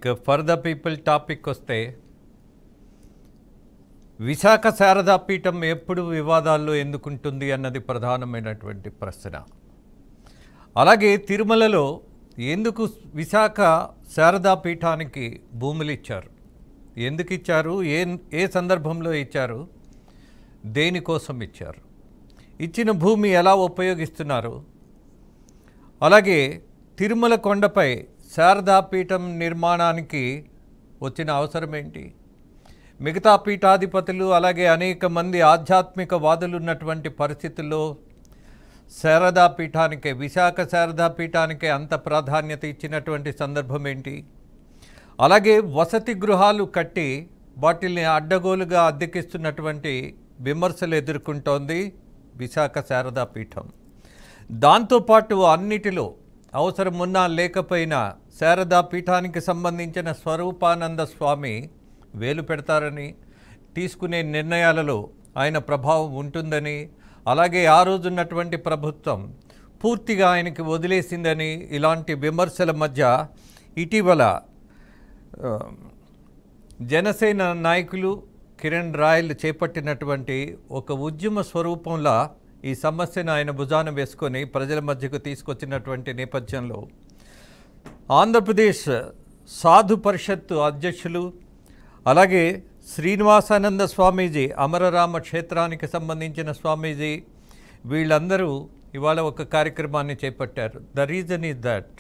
ఇక for the people topic వస్తే విశాఖ శారదా పీఠం ఎప్పుడు వివాదాల్లో ఎందుకుంటుంది అన్నది ప్రధానమైనటువంటి ప్రశ్న. అలాగే తిరుమలలో ఎందుకు విశాఖ శారదా పీఠానికి భూములు ఇచ్చారు, ఎందుకు ఇచ్చారు, ఏ సందర్భంలో ఇచ్చారు, దేనికోసం ఇచ్చారు, ఇచ్చిన భూమి ఎలా ఉపయోగిస్తున్నారు, అలాగే తిరుమల కొండపై శారదా పీఠం నిర్మాణానికి వచ్చిన అవసరం ఏంటి, మిగతా పీఠాధిపతులు అలాగే అనేక మంది ఆధ్యాత్మిక వాదులు ఉన్నటువంటి పరిస్థితుల్లో శారదా పీఠానికే, విశాఖ శారదా పీఠానికే అంత ప్రాధాన్యత ఇచ్చినటువంటి సందర్భం ఏంటి, అలాగే వసతి గృహాలు కట్టి వాటిల్ని అడ్డగోలుగా అద్దెకిస్తున్నటువంటి విమర్శలు ఎదుర్కొంటోంది విశాఖ శారదా పీఠం. దాంతోపాటు అన్నిటిలో అవసరం ఉన్నా లేకపోయినా శారదా పీఠానికి సంబంధించిన స్వరూపానంద స్వామి వేలు పెడతారని, తీసుకునే నిర్ణయాలలో ఆయన ప్రభావం ఉంటుందని, అలాగే ఆ రోజున్నటువంటి ప్రభుత్వం పూర్తిగా ఆయనకి వదిలేసిందని ఇలాంటి విమర్శల మధ్య ఇటీవల జనసేన నాయకులు కిరణ్ రాయల్ చేపట్టినటువంటి ఒక ఉద్యమ స్వరూపంలో ఈ సమస్యను ఆయన భుజాన వేసుకొని ప్రజల మధ్యకు తీసుకొచ్చినటువంటి నేపథ్యంలో ఆంధ్రప్రదేశ్ సాధు పరిషత్తు అధ్యక్షులు అలాగే శ్రీనివాసానంద స్వామీజీ, అమరరామ క్షేత్రానికి సంబంధించిన స్వామీజీ, వీళ్ళందరూ ఇవాళ ఒక కార్యక్రమాన్ని చేపట్టారు. ద రీజన్ ఈజ్ దట్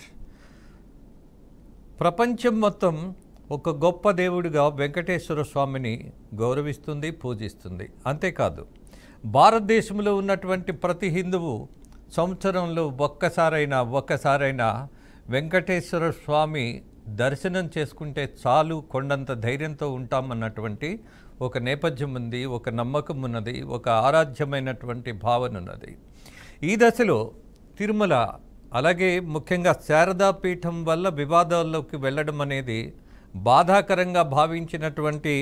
ప్రపంచం మొత్తం ఒక గొప్ప దేవుడిగా వెంకటేశ్వర స్వామిని గౌరవిస్తుంది, పూజిస్తుంది. అంతేకాదు భారతదేశంలో ఉన్నటువంటి ప్రతి హిందువు సంవత్సరంలో ఒక్కసారైనా వెంకటేశ్వర స్వామి దర్శనం చేసుకుంటే చాలు, కొండంత ధైర్యంతో ఉంటామన్నటువంటి ఒక నేపథ్యం ఉంది, ఒక నమ్మకం ఉన్నది, ఒక ఆరాధ్యమైనటువంటి భావన ఉన్నది. ఈ దశలో తిరుమల అలాగే ముఖ్యంగా శారదా పీఠం వల్ల వివాదాల్లోకి వెళ్ళడం అనేది బాధాకరంగా భావించినటువంటి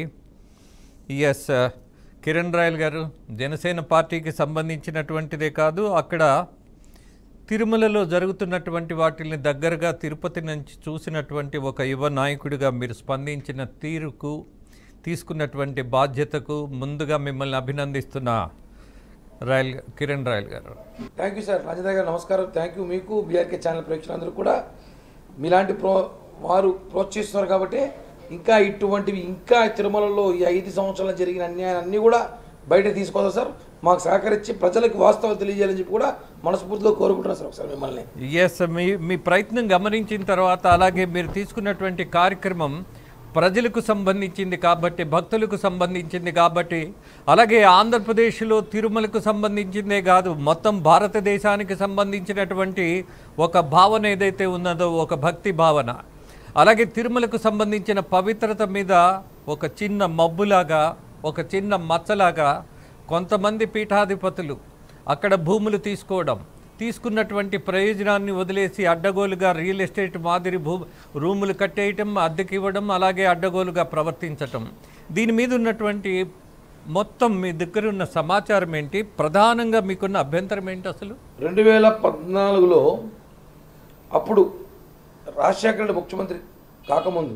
కిరణ్ రాయల్ గారు జనసేన పార్టీకి సంబంధించినటువంటిదే కాదు, అక్కడ తిరుమలలో జరుగుతున్నటువంటి వాటిని దగ్గరగా తిరుపతి నుంచి చూసినటువంటి ఒక యువ నాయకుడిగా మీరు స్పందించిన తీరుకు, తీసుకున్నటువంటి బాధ్యతకు ముందుగా మిమ్మల్ని అభినందిస్తున్నా కిరణ్ రాయల్ గారు. Thank you sir. రాజేంద్ర గారు నమస్కారం. థ్యాంక్ యూ మీకు, బీఆర్కే ఛానల్ ప్రేక్షకులందరూ కూడా మీలాంటి వారు ప్రోత్సహిస్తున్నారు కాబట్టి ఇంకా ఇటువంటివి ఇంకా తిరుమలలో ఈ 5 సంవత్సరాలు జరిగిన అన్యాయాన్ని కూడా బయట తీసుకోవాలి సార్. మాకు సహకరించి ప్రజలకు వాస్తవాలు తెలియజేయాలని చెప్పి కూడా మనస్ఫూర్తిగా కోరుకుంటున్నాను సార్. ఒకసారి మిమ్మల్ని మీ ప్రయత్నం గమనించిన తర్వాత అలాగే మీరు తీసుకున్నటువంటి కార్యక్రమం ప్రజలకు సంబంధించింది కాబట్టి, భక్తులకు సంబంధించింది కాబట్టి, అలాగే ఆంధ్రప్రదేశ్లో తిరుమలకు సంబంధించిందే కాదు మొత్తం భారతదేశానికి సంబంధించినటువంటి ఒక భావన ఏదైతే ఉన్నదో, ఒక భక్తి భావన, అలాగే తిరుమలకు సంబంధించిన పవిత్రత మీద ఒక చిన్న మబ్బులాగా, ఒక చిన్న మచ్చలాగా కొంతమంది పీఠాధిపతులు అక్కడ భూములు తీసుకున్నటువంటి ప్రయోజనాన్ని వదిలేసి అడ్డగోలుగా రియల్ ఎస్టేట్ మాదిరి రూములు కట్టేయటం, అద్దెకి ఇవ్వడం, అలాగే అడ్డగోలుగా ప్రవర్తించటం, దీని మీద ఉన్నటువంటి మొత్తం మీ దగ్గర ఉన్న సమాచారం ఏంటి, ప్రధానంగా మీకున్న అభ్యంతరం ఏంటి? అసలు 2014లో అప్పుడు రాజశేఖర రెడ్డి ముఖ్యమంత్రి కాకముందు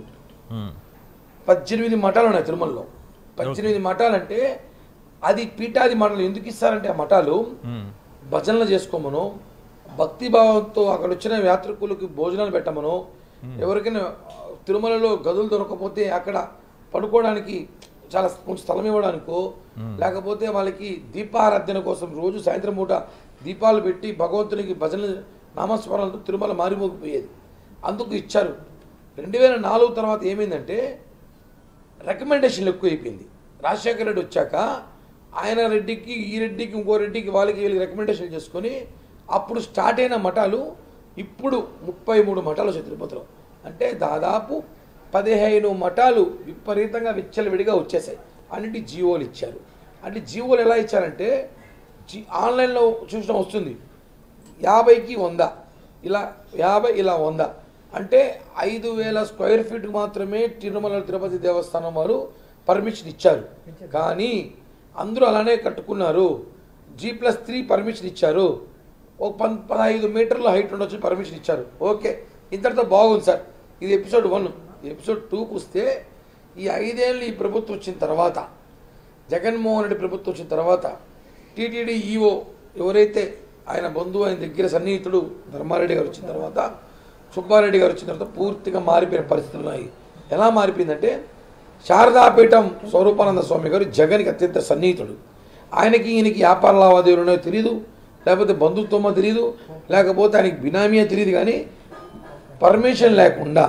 18 మఠాలు ఉన్నాయి తిరుమలలో. 18 మఠాలంటే అది పీఠాది మఠాలు. ఎందుకు ఇస్తారంటే ఆ మఠాలు భజనలు చేసుకోమను, భక్తిభావంతో అక్కడ వచ్చిన యాత్రికులకి భోజనాలు పెట్టమను, ఎవరికైనా తిరుమలలో గదులు దొరకకపోతే అక్కడ పడుకోవడానికి చాలా కొంచెం స్థలం ఇవ్వడానికో, లేకపోతే వాళ్ళకి దీపారాధన కోసం రోజు సాయంత్రం పూట దీపాలు పెట్టి భగవంతునికి భజనలు నామస్మరణలతో తిరుమల మారిమోగిపోయేది. అందుకు ఇచ్చారు. 2004 తర్వాత ఏమైందంటే రికమెండేషన్లు ఎక్కువైపోయింది. రాజశేఖర రెడ్డి వచ్చాక ఆయన రెడ్డికి, ఈ రెడ్డికి, ఇంకో రెడ్డికి, వాళ్ళకి వీళ్ళకి రికమెండేషన్ చేసుకొని అప్పుడు స్టార్ట్ అయిన మఠాలు ఇప్పుడు 33 మఠాలు వచ్చాయి తిరుపతిలో. అంటే దాదాపు 15 మఠాలు విపరీతంగా విచ్చలవిడిగా వచ్చేసాయి. అన్నింటి జీవోలు ఇచ్చారు. అంటే జీవోలు ఎలా ఇచ్చారంటే ఆన్లైన్లో చూసడం వస్తుంది, 50కి 100, ఇలా 50 ఇలా 100, అంటే 5000 స్క్వేర్ ఫీట్కి మాత్రమే తిరుమల తిరుపతి దేవస్థానం వారు పర్మిషన్ ఇచ్చారు. కానీ అందరూ అలానే కట్టుకున్నారు. G+3 పర్మిషన్ ఇచ్చారు. ఒక 15 మీటర్ల హైట్ ఉండొచ్చు పర్మిషన్ ఇచ్చారు. ఓకే, ఇంతటితో బాగుంది సార్. ఇది ఎపిసోడ్ 1. ఎపిసోడ్ 2కు వస్తే ఈ 5 ఏళ్ళు ఈ ప్రభుత్వం వచ్చిన తర్వాత, జగన్మోహన్ రెడ్డి ప్రభుత్వం వచ్చిన తర్వాత టీటీడీ ఈఓ ఎవరైతే ఆయన బంధువు, ఆయన దగ్గర సన్నిహితుడు ధర్మారెడ్డి గారు వచ్చిన తర్వాత, సుబ్బారెడ్డి గారు వచ్చిన తర్వాత పూర్తిగా మారిపోయిన పరిస్థితులు ఉన్నాయి. ఎలా మారిపోయిందంటే, శారదాపీఠం స్వరూపానంద స్వామి గారు జగన్కి అత్యంత సన్నిహితుడు. ఆయనకి ఈయనకి వ్యాపార లావాదేవీలు ఉన్నాయో తెలియదు, లేకపోతే బంధుత్వమో తెలియదు, లేకపోతే ఆయనకి బినామీయో తెలియదు, కానీ పర్మిషన్ లేకుండా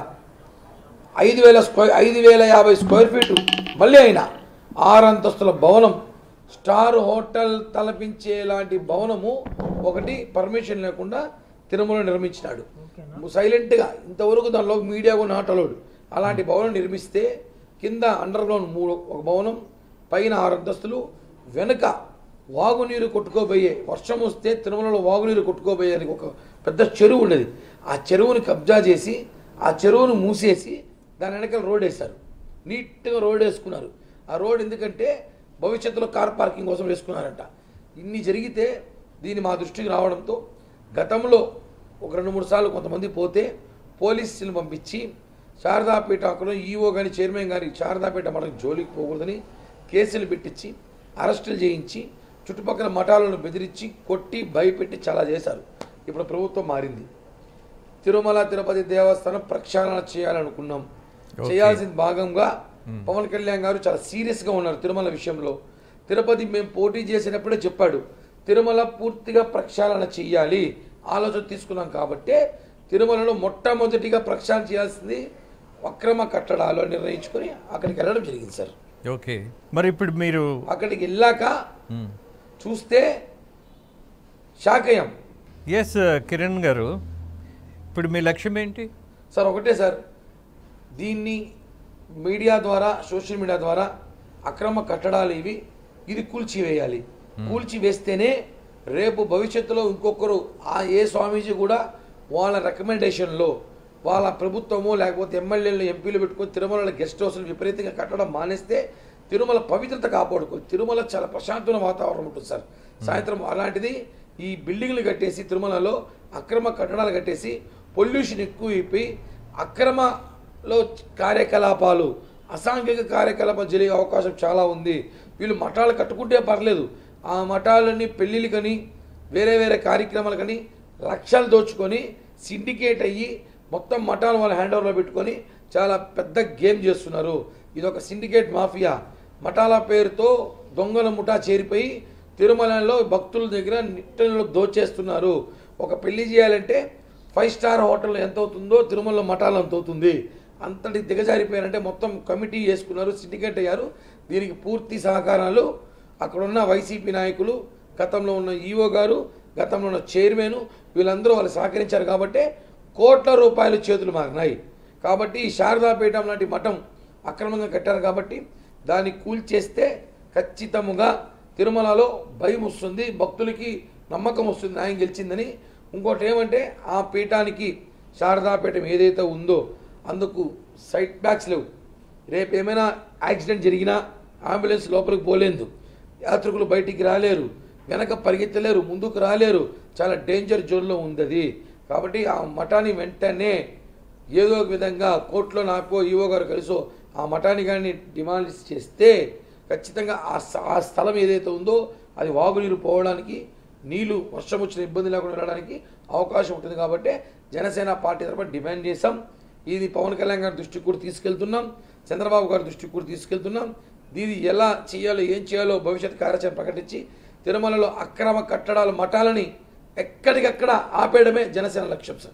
5,050 స్క్వేర్ ఫీటు మళ్ళీ అయినా 6 అంతస్తుల భవనం, స్టార్ హోటల్ తలపించేలాంటి భవనము ఒకటి పర్మిషన్ లేకుండా తిరుమల నిర్మించినాడు. సైలెంట్గా ఇంతవరకు దానిలో మీడియా కూడా నాట్ అలౌడ్. అలాంటి భవనం నిర్మిస్తే కింద అండర్ గ్రౌండ్ 3 ఒక భవనం, పైన 6 అంతస్తులు, వెనుక వాగునీరు కొట్టుకోబోయే, వర్షం వస్తే తిరుమలలో వాగునీరు కొట్టుకోబోయే ఒక పెద్ద చెరువు ఉండేది. ఆ చెరువుని కబ్జా చేసి ఆ చెరువును మూసేసి దాని వెనకాల రోడ్ వేశారు. నీట్గా రోడ్ వేసుకున్నారు. ఆ రోడ్ ఎందుకంటే భవిష్యత్తులో కార్ పార్కింగ్ కోసం వేసుకున్నారంట. ఇన్ని జరిగితే దీన్ని మా దృష్టికి రావడంతో గతంలో ఒక 2-3 సార్లు కొంతమంది పోతే పోలీసులను పంపించి శారదాపీఠంలో ఈఓ కానీ చైర్మన్ కానీ శారదాపీఠ మఠం జోలికి పోకూడదని కేసులు పెట్టించి అరెస్టులు చేయించి చుట్టుపక్కల మఠాలను బెదిరించి కొట్టి భయపెట్టి చాలా చేశారు. ఇప్పుడు ప్రభుత్వం మారింది. తిరుమల తిరుపతి దేవస్థానం ప్రక్షాళన చేయాలనుకున్నాం. చేయాల్సిన భాగంగా పవన్ కళ్యాణ్ గారు చాలా సీరియస్గా ఉన్నారు తిరుమల విషయంలో. తిరుపతి మేము పోటీ చేసినప్పుడే చెప్పాడు, తిరుమల పూర్తిగా ప్రక్షాళన చేయాలి ఆలోచన తీసుకున్నాం. కాబట్టి తిరుమలలో మొట్టమొదటిగా ప్రక్షాళన చేయాల్సింది అక్రమ కట్టడాలు నిర్ణయించుకొని అక్కడికి వెళ్ళడం జరిగింది సార్. ఓకే, మరి ఇప్పుడు మీరు అక్కడికి వెళ్ళాక చూస్తే షాక్ అయ్యాం. ఎస్ కిరణ్ గారు, ఇప్పుడు మీ లక్ష్యం ఏంటి సార్? ఒకటే సార్, దీన్ని మీడియా ద్వారా, సోషల్ మీడియా ద్వారా అక్రమ కట్టడాలు ఇది కూల్చివేయాలి. కూల్చివేస్తేనే రేపు భవిష్యత్తులో ఇంకొకరు ఏ స్వామీజీ కూడా వాళ్ళ రికమెండేషన్లో వాళ్ళ ప్రభుత్వమో లేకపోతే ఎమ్మెల్యేలు ఎంపీలు పెట్టుకొని తిరుమల గెస్ట్ హౌస్లు విపరీతంగా కట్టడం మానేస్తే తిరుమల పవిత్రత కాపాడుకో. తిరుమల చాలా ప్రశాంతమైన వాతావరణం ఉంటుంది సార్ సాయంత్రం. అలాంటిది ఈ బిల్డింగ్లు కట్టేసి తిరుమలలో అక్రమ కట్టడాలు కట్టేసి పొల్యూషన్ ఎక్కువైపోయి అక్రమలో కార్యకలాపాలు, అసాంఘిక కార్యకలాపాలు జరిగే అవకాశం చాలా ఉంది. వీళ్ళు మఠాలు కట్టుకుంటే పర్లేదు, ఆ మఠాలని పెళ్ళిళ్ళకని వేరే వేరే కార్యక్రమాలకని లక్షలు దోచుకొని సిండికేట్ అయ్యి మొత్తం మఠాలు వాళ్ళ హ్యాండ్ ఓవర్లో పెట్టుకొని చాలా పెద్ద గేమ్ చేస్తున్నారు. ఇది ఒక సిండికేట్ మాఫియా. మఠాల పేరుతో దొంగల ముఠా చేరిపోయి తిరుమలలో భక్తుల దగ్గర నిట్టలో దోచేస్తున్నారు. ఒక పెళ్లి చేయాలంటే 5 స్టార్ హోటల్లో ఎంత అవుతుందో తిరుమలలో మఠాలు అంత అవుతుంది. అంతటి దిగజారిపోయారంటే మొత్తం కమిటీ చేసుకున్నారు, సిండికేట్ అయ్యారు. దీనికి పూర్తి సహకారాలు అక్కడున్న వైసీపీ నాయకులు, గతంలో ఉన్న ఈఓ గారు, గతంలో ఉన్న చైర్మన్, వీళ్ళందరూ వాళ్ళు సహకరించారు. కాబట్టి కోట్ల రూపాయలు చేతులు మారినాయి. కాబట్టి ఈ శారదాపీఠం లాంటి మఠం అక్రమంగా కట్టారు. కాబట్టి దాన్ని కూల్చేస్తే ఖచ్చితంగా తిరుమలలో భయం వస్తుంది, భక్తులకి నమ్మకం వస్తుంది, న్యాయం గెలిచిందని. ఇంకోటి ఏమంటే ఆ పీఠానికి శారదాపీఠం ఏదైతే ఉందో అందుకు సైట్ బ్యాక్స్ లేవు. రేపు ఏమైనా యాక్సిడెంట్ జరిగినా అంబులెన్స్ లోపలికి పోలేదు, యాత్రికులు బయటికి రాలేరు, వెనక పరిగెత్తలేరు, ముందుకు రాలేరు. చాలా డేంజర్ జోన్లో ఉంది అది. కాబట్టి ఆ మఠాన్ని వెంటనే ఏదో ఒక విధంగా కోర్టులో నాకో ఈవో గారు కలిసో ఆ మఠాన్ని కానీ డిమాలిష్ చేస్తే ఖచ్చితంగా ఆ స్థలం ఏదైతే ఉందో అది వాగునీరు పోవడానికి, నీళ్లు వర్షం వచ్చిన ఇబ్బంది లేకుండా వెళ్ళడానికి అవకాశం ఉంటుంది. కాబట్టి జనసేన పార్టీ తరఫున డిమాండ్ చేశాం. ఇది పవన్ కళ్యాణ్ గారి దృష్టికి కూడా తీసుకెళ్తున్నాం, చంద్రబాబు గారి దృష్టికి కూడా తీసుకెళ్తున్నాం. దీన్ని ఎలా చేయాలో ఏం చేయాలో భవిష్యత్ కార్యాచరణ ప్రకటించి తిరుమలలో అక్రమ కట్టడాలు మఠాలని ఎక్కడికక్కడ ఆపేయడమే జనసేన లక్ష్యం సార్.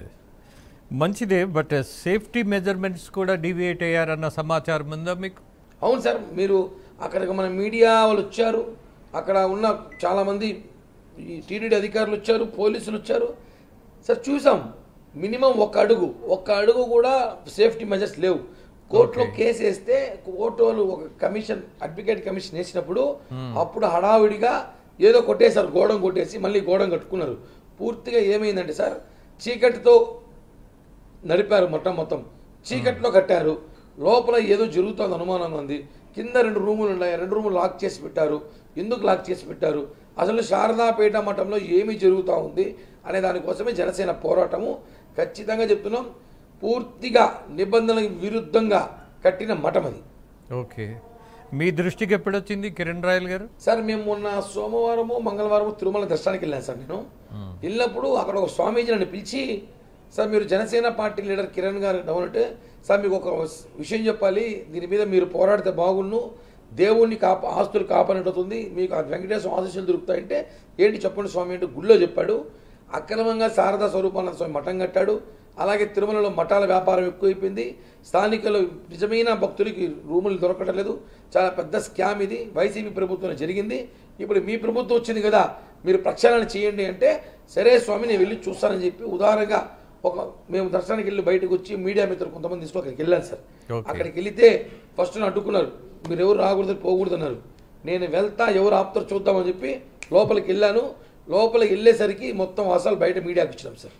మంచిదే, బట్ సేఫ్టీ మెజర్మెంట్స్ కూడా డీవియేట్ అయ్యారన్న సమాచారం ఉందా మీకు? అవును సార్, మీరు అక్కడికి మన మీడియా వాళ్ళు వచ్చారు, అక్కడ ఉన్న చాలామంది ఈ టీటీడీ అధికారులు వచ్చారు, పోలీసులు వచ్చారు సార్, చూసాం. మినిమం ఒక అడుగు కూడా సేఫ్టీ మెజర్స్ లేవు. కోర్టులో కేసు వేస్తే కోర్టు వాళ్ళు ఒక కమిషన్, అడ్వకేట్ కమిషన్ వేసినప్పుడు అప్పుడు హడావిడిగా ఏదో కొట్టేశారు, గోడం కొట్టేసి మళ్ళీ గోడం కట్టుకున్నారు. పూర్తిగా ఏమైందంటే సార్, చీకటితో నడిపారు, మొత్తం చీకటిలో కట్టారు. లోపల ఏదో జరుగుతుంది అనుమానంగా ఉంది. కింద 2 రూములు ఉన్నాయి, 2 రూములు లాక్ చేసి పెట్టారు. ఎందుకు లాక్ చేసి పెట్టారు, అసలు శారదాపీఠ మఠంలో ఏమి జరుగుతూ ఉంది అనే దానికోసమే జనసేన పోరాటము. ఖచ్చితంగా చెప్తున్నాం, పూర్తిగా నిబంధనలకు విరుద్ధంగా కట్టిన మఠం అది. ఓకే, మీ దృష్టికి ఎప్పుడొచ్చింది కిరణ్ రాయల్ గారు? సార్ మేము మొన్న సోమవారము మంగళవారము తిరుమల దర్శనానికి వెళ్ళాను సార్. నేను వెళ్ళినప్పుడు అక్కడ ఒక స్వామీజీ నన్ను పిలిచి, సార్ మీరు జనసేన పార్టీ లీడర్ కిరణ్ గారు డౌనంటే, సార్ మీకు ఒక విషయం చెప్పాలి, దీని మీద మీరు పోరాడితే బాగున్ను, దేవుణ్ణి ఆస్తులు కాపాడినట్టుంది, మీకు ఆ వెంకటేశ్వర ఆశీస్సులు దొరుకుతాయంటే, ఏంటి చెప్పండి స్వామి అంటే గుళ్ళో చెప్పాడు. అక్రమంగా శారదా స్వరూపానంద స్వామి మఠం కట్టాడు. అలాగే తిరుమలలో మఠాల వ్యాపారం ఎక్కువైపోయింది. స్థానికులు నిజమైన భక్తులకి రూములు దొరకటం లేదు. చాలా పెద్ద స్కామ్ ఇది వైసీపీ ప్రభుత్వం జరిగింది. ఇప్పుడు మీ ప్రభుత్వం వచ్చింది కదా, మీరు ప్రక్షాళన చేయండి అంటే, సరే స్వామి నేను వెళ్ళి చూస్తానని చెప్పి ఉదారంగా మేము దర్శనానికి వెళ్ళి బయటకు వచ్చి మీడియా మిత్రులు కొంతమంది తీసుకుని అక్కడికి వెళ్ళాను సార్. అక్కడికి వెళితే ఫస్ట్ అడ్డుకున్నారు, మీరు ఎవరు రాకూడదు పోకూడదు అన్నారు. నేను వెళ్తా, ఎవరు ఆపుతారు చూద్దామని చెప్పి లోపలికి వెళ్ళాను. లోపలికి వెళ్ళేసరికి మొత్తం అసలు బయట మీడియాకి ఇచ్చినాం సార్.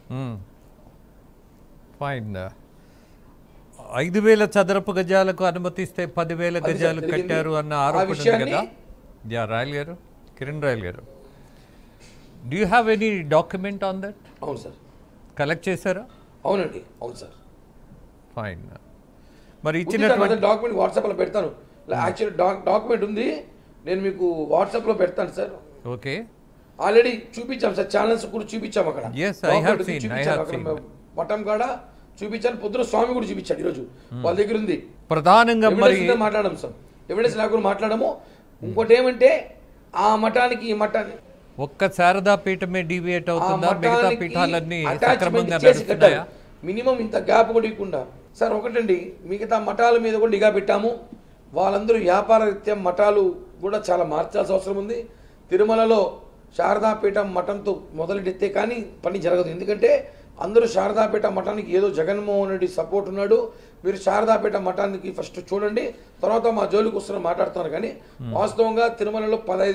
ఫైన్. 5,000 చదరపు గజాలకు అనుమతిస్తే 10,000 గజాలు కట్టారు అన్న ఆరోపణ ఉంది కదా. యా రాయల్ గారు, కిరణ్ రాయల్ గారు, do you have any document on that? అవును సార్. కలెక్ట్ చేశారా? అవునండి, అవును సార్. ఫైన్. మరి ఇచ్చినటువంటి డాక్యుమెంట్ వాట్సాప్లో పెడతాను. యాక్చువల్లీ డాక్యుమెంట్ ఉంది, నేను మీకు వాట్సాప్లో పెడతాను సార్. ఓకే, ఆల్రెడీ చూపించాం సార్, ఛానల్స్ కూడా చూపించాం అక్కడ. మఠం కాడ చూపించాను, పొద్దున స్వామి కూడా చూపించాడు, ఈరోజు వాళ్ళ దగ్గర ఉంది. ప్రధానంగా మాట్లాడము సార్, ఎవిడెన్స్ లేకుండా మాట్లాడము. ఇంకోటి ఏమంటే ఆ మఠానికి ఈ మఠాన్ని ఒక్క శారదా పీఠమే డీవియేట్ అవుతుందా? మిగతా పీఠాలన్నీ సక్రమంగా నడుస్తున్నాయా? మినిమం ఇంత గ్యాప్ కూడా ఇవ్వకుండా సార్. ఒకటండి, మిగతా మఠాల మీద కూడా నిఘా పెట్టాము. వాళ్ళందరూ వ్యాపార రీత్యా మఠాలు కూడా చాలా మార్చాల్సిన అవసరం ఉంది. తిరుమలలో శారదాపీఠం మఠంతో మొదలెడితే కానీ పని జరగదు. ఎందుకంటే అందరూ శారదాపీఠ మఠానికి ఏదో జగన్మోహన్ రెడ్డి సపోర్ట్ ఉన్నాడు, మీరు శారదాపీఠ మఠానికి ఫస్ట్ చూడండి, తర్వాత మా జోలికి వస్తున్న మాట్లాడుతున్నారు. కానీ వాస్తవంగా తిరుమలలో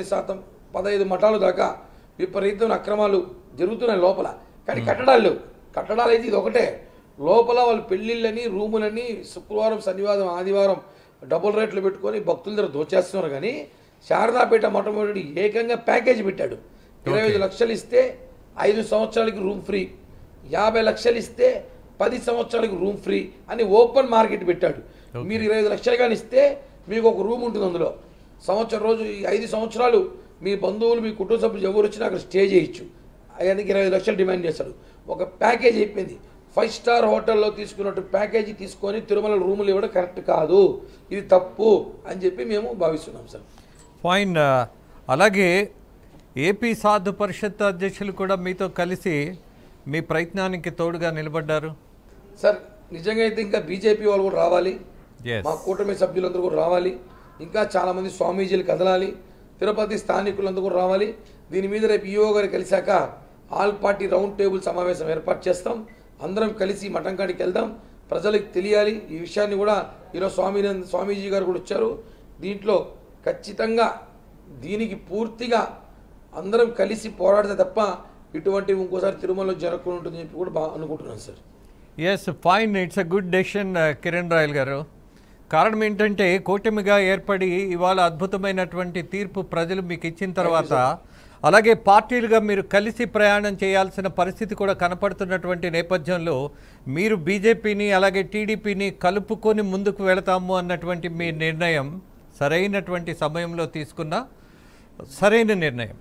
15 మఠాలు దాకా విపరీతమైన అక్రమాలు జరుగుతున్నాయి లోపల. కానీ కట్టడాలు లేవు. కట్టడాలు అయితే ఇది ఒకటే, లోపల వాళ్ళు పెళ్లిళ్ళని రూములని శుక్రవారం శనివారం ఆదివారం డబుల్ రేట్లు పెట్టుకొని భక్తుల దగ్గర దోచేస్తున్నారు. కానీ శారదాపీఠ మొట్టమొదటి ఏకంగా ప్యాకేజీ పెట్టాడు. 25 లక్షలు ఇస్తే 5 సంవత్సరాలకి రూమ్ ఫ్రీ, 50 లక్షలు ఇస్తే 10 సంవత్సరాలకి రూమ్ ఫ్రీ అని ఓపెన్ మార్కెట్ పెట్టాడు. మీరు 25 లక్షలు కానీ ఇస్తే మీకు ఒక రూమ్ ఉంటుంది, అందులో సంవత్సరం రోజు 5 సంవత్సరాలు మీ బంధువులు మీ కుటుంబ సభ్యులు ఎవరు వచ్చినా అక్కడ స్టే చేయొచ్చు. ఆయనకి 20 లక్షలు డిమాండ్ చేశాడు. ఒక ప్యాకేజ్ అయిపోయింది. 5 స్టార్ హోటల్లో తీసుకున్నట్టు ప్యాకేజీ తీసుకొని తిరుమల రూములు ఇవ్వడం కరెక్ట్ కాదు, ఇది తప్పు అని చెప్పి మేము భావిస్తున్నాం సార్. ఫైన్. అలాగే ఏపీ సాధు పరిషత్ అధ్యక్షులు కూడా మీతో కలిసి మీ ప్రయత్నానికి తోడుగా నిలబడ్డారు సార్. నిజంగా అయితే ఇంకా బీజేపీ వాళ్ళు కూడా రావాలి, మా కూటమి సభ్యులందరూ కూడా రావాలి, ఇంకా చాలామంది స్వామీజీలు కదలాలి, తిరుపతి స్థానికులందరూ కూడా రావాలి. దీని మీద రేపు ఈఓ గారు కలిశాక ఆల్ పార్టీ రౌండ్ టేబుల్ సమావేశం ఏర్పాటు చేస్తాం. అందరం కలిసి మఠం కాడికి వెళ్దాం, ప్రజలకు తెలియాలి ఈ విషయాన్ని కూడా. ఈరోజు స్వామీజీ గారు కూడా వచ్చారు. దీంట్లో ఖచ్చితంగా దీనికి పూర్తిగా అందరం కలిసి పోరాడితే తప్ప ఇటువంటి ఇంకోసారి తిరుమలలో జరగకుండా ఉంటుందని చెప్పి కూడా అనుకుంటున్నాను sir. Yes, fine. It's a good decision Kiran Royal గారు. కారణం ఏంటంటే కూటమిగా ఏర్పడి ఇవాళ అద్భుతమైనటువంటి తీర్పు ప్రజలు మీకు ఇచ్చిన తర్వాత, అలాగే పార్టీలుగా మీరు కలిసి ప్రయాణం చేయాల్సిన పరిస్థితి కూడా కనపడుతున్నటువంటి నేపథ్యంలో మీరు బీజేపీని అలాగే టీడీపీని కలుపుకొని ముందుకు వెళతాము అన్నటువంటి మీ నిర్ణయం సరైనటువంటి సమయంలో తీసుకున్న సరైన నిర్ణయం.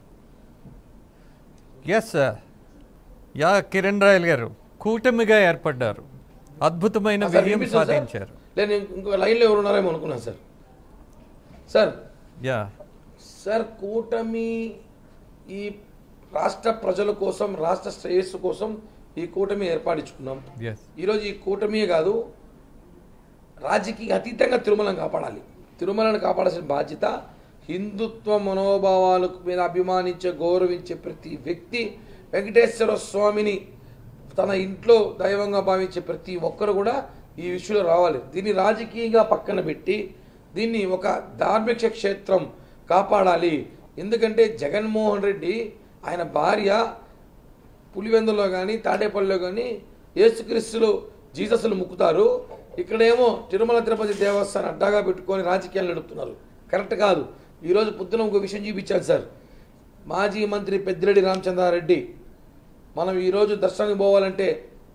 ఎస్, యా కిరణ్ రాయల్ గారు, కూటమిగా ఏర్పడ్డారు, అద్భుతమైన విజయం సాధించారు. నేను ఇంకో లైన్లో ఎవరు ఉన్నారేమో అనుకున్నాను సార్. సార్ యా సార్, కూటమి ఈ రాష్ట్ర ప్రజల కోసం, రాష్ట్ర శ్రేయస్సు కోసం ఈ కూటమి ఏర్పాటించుకున్నాం. ఈరోజు ఈ కూటమియే కాదు, రాజకీయ అతీతంగా తిరుమలను కాపాడాలి. తిరుమలను కాపాడాల్సిన బాధ్యత హిందుత్వ మనోభావాల మీద అభిమానించే, గౌరవించే ప్రతి వ్యక్తి, వెంకటేశ్వర స్వామిని తన ఇంట్లో దైవంగా భావించే ప్రతి ఒక్కరు కూడా ఈ విషయంలో రావాలి. దీన్ని రాజకీయంగా పక్కన పెట్టి దీన్ని ఒక ధార్మిక క్షేత్రం కాపాడాలి. ఎందుకంటే జగన్మోహన్ రెడ్డి ఆయన భార్య పులివెందులో కానీ తాడేపల్లిలో కానీ యేసుక్రీస్తులు జీసస్లు ముక్కుతారు. ఇక్కడేమో తిరుమల తిరుపతి దేవస్థానం అడ్డాగా పెట్టుకొని రాజకీయాలు నడుపుతున్నారు. కరెక్ట్ కాదు. ఈరోజు పొద్దున ఇంకో విషయం చూపించారు సార్. మాజీ మంత్రి పెద్దిరెడ్డి రామచంద్రారెడ్డి మనం ఈరోజు దర్శనానికి పోవాలంటే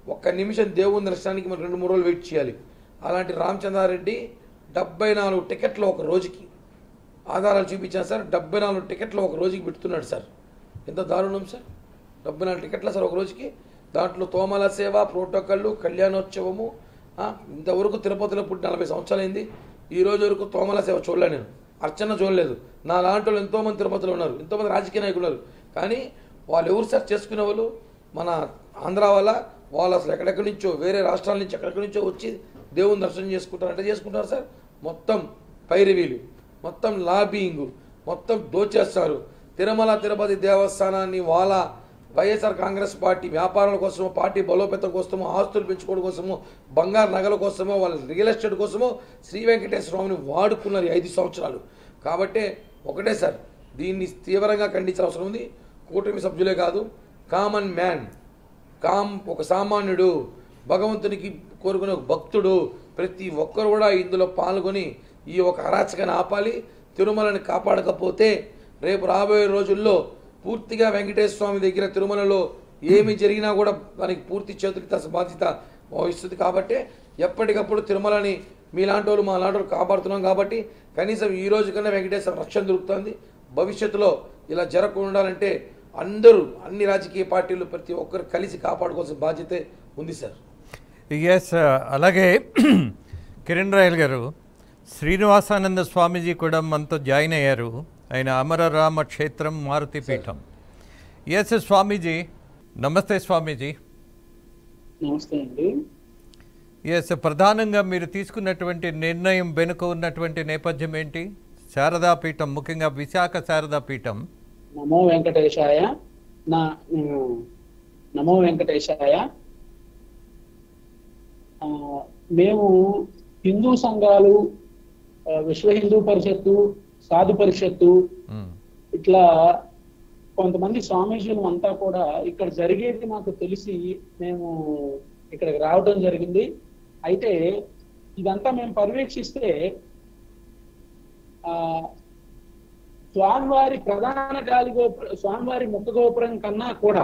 ఒక్క నిమిషం దేవుని దర్శనానికి మనం 2-3 రోజులు వెయిట్ చేయాలి. అలాంటి రామచంద్రారెడ్డి 74 టికెట్లు ఒక రోజుకి, ఆధారాలు చూపించాను సార్, 74 టికెట్లు ఒక రోజుకి పెడుతున్నాడు సార్. ఎంత దారుణం సార్, 74 టికెట్ల సార్ ఒక రోజుకి. దాంట్లో తోమల సేవ, ప్రోటోకాళ్ళు, కళ్యాణోత్సవము. ఇంతవరకు తిరుపతిలో పుట్టి 40 సంవత్సరాలైంది, ఈ రోజు వరకు తోమల సేవ చూడలే నేను, అర్చన చూడలేదు. నా లాంటి వాళ్ళు ఎంతోమంది తిరుపతిలో ఉన్నారు, ఎంతోమంది రాజకీయ నాయకులు ఉన్నారు. కానీ వాళ్ళు ఎవరు సార్ చేసుకునే వాళ్ళు? మన ఆంధ్ర వాళ్ళు అసలు ఎక్కడెక్కడి నుంచో, వేరే రాష్ట్రాల నుంచి ఎక్కడెక్కడి నుంచో వచ్చి దేవుని దర్శనం చేసుకుంటారు. అంటే చేసుకుంటారు సార్, మొత్తం పైరవీలు, మొత్తం లాబింగ్, మొత్తం దోచేస్తారు. తిరుమల తిరుపతి దేవస్థానాన్ని వాళ్ళ వైఎస్ఆర్ కాంగ్రెస్ పార్టీ వ్యాపారాల కోసమో, పార్టీ బలోపేతం కోసమో, ఆస్తులు పెంచుకోవడం కోసమో, బంగారు నగల కోసమో, వాళ్ళ రియల్ ఎస్టేట్ కోసమో శ్రీ వెంకటేశ్వర స్వామిని వాడుకున్నారు 5 సంవత్సరాలు. కాబట్టి ఒకటే సార్, దీన్ని తీవ్రంగా ఖండించిన అవసరం ఉంది. కూటమి సభ్యులే కాదు, కామన్ మ్యాన్, ఒక సామాన్యుడు, భగవంతునికి కోరుకునే ఒక భక్తుడు, ప్రతి ఒక్కరు కూడా ఇందులో పాల్గొని ఈ ఒక అరాచకాన్ని ఆపాలి. తిరుమలని కాపాడకపోతే రేపు రాబోయే రోజుల్లో పూర్తిగా వెంకటేశ్వర స్వామి దగ్గర తిరుమలలో ఏమి జరిగినా కూడా దానికి పూర్తి చేతులకి బాధ్యత వహిస్తుంది. కాబట్టి ఎప్పటికప్పుడు తిరుమలని మీలాంటి వాళ్ళు, మా లాంటి వాళ్ళు కాపాడుతున్నాం. కాబట్టి కనీసం ఈ రోజు కన్నా వెంకటేశ్వర రక్షణ దొరుకుతుంది. భవిష్యత్తులో ఇలా జరగకుండా ఉండాలంటే అందరూ, అన్ని రాజకీయ పార్టీలు, ప్రతి ఒక్కరు కలిసి కాపాడుకోవాల్సిన బాధ్యత ఉంది సార్. ఎస్, అలాగే కిరణ్ రాయల్ గారు, శ్రీనివాసానంద స్వామీజీ కూడా మనతో జాయిన్ అయ్యారు. ఆయన అమరరామ క్షేత్రం మారుతి పీఠం. ఎస్ స్వామీజీ, నమస్తే స్వామీజీ. నమస్తే అండి. ఎస్, ప్రధానంగా మీరు తీసుకున్నటువంటి నిర్ణయం వెనుక ఉన్నటువంటి నేపథ్యం ఏంటి? శారదా పీఠం, ముఖ్యంగా విశాఖ శారదా పీఠం. నమో వెంకటేశాయ. నమో వెంకటేశాయ. మేము హిందూ సంఘాలు, విశ్వ హిందూ పరిషత్తు, సాధు పరిషత్తు, ఇట్లా కొంతమంది స్వామీజీలు అంతా కూడా ఇక్కడ జరిగేది మాకు తెలిసి మేము ఇక్కడికి రావడం జరిగింది. అయితే ఇదంతా మేము పర్యవేక్షిస్తే స్వామివారి ప్రధాన గాలి గోపురం, స్వామివారి ముఖ గోపురం కన్నా కూడా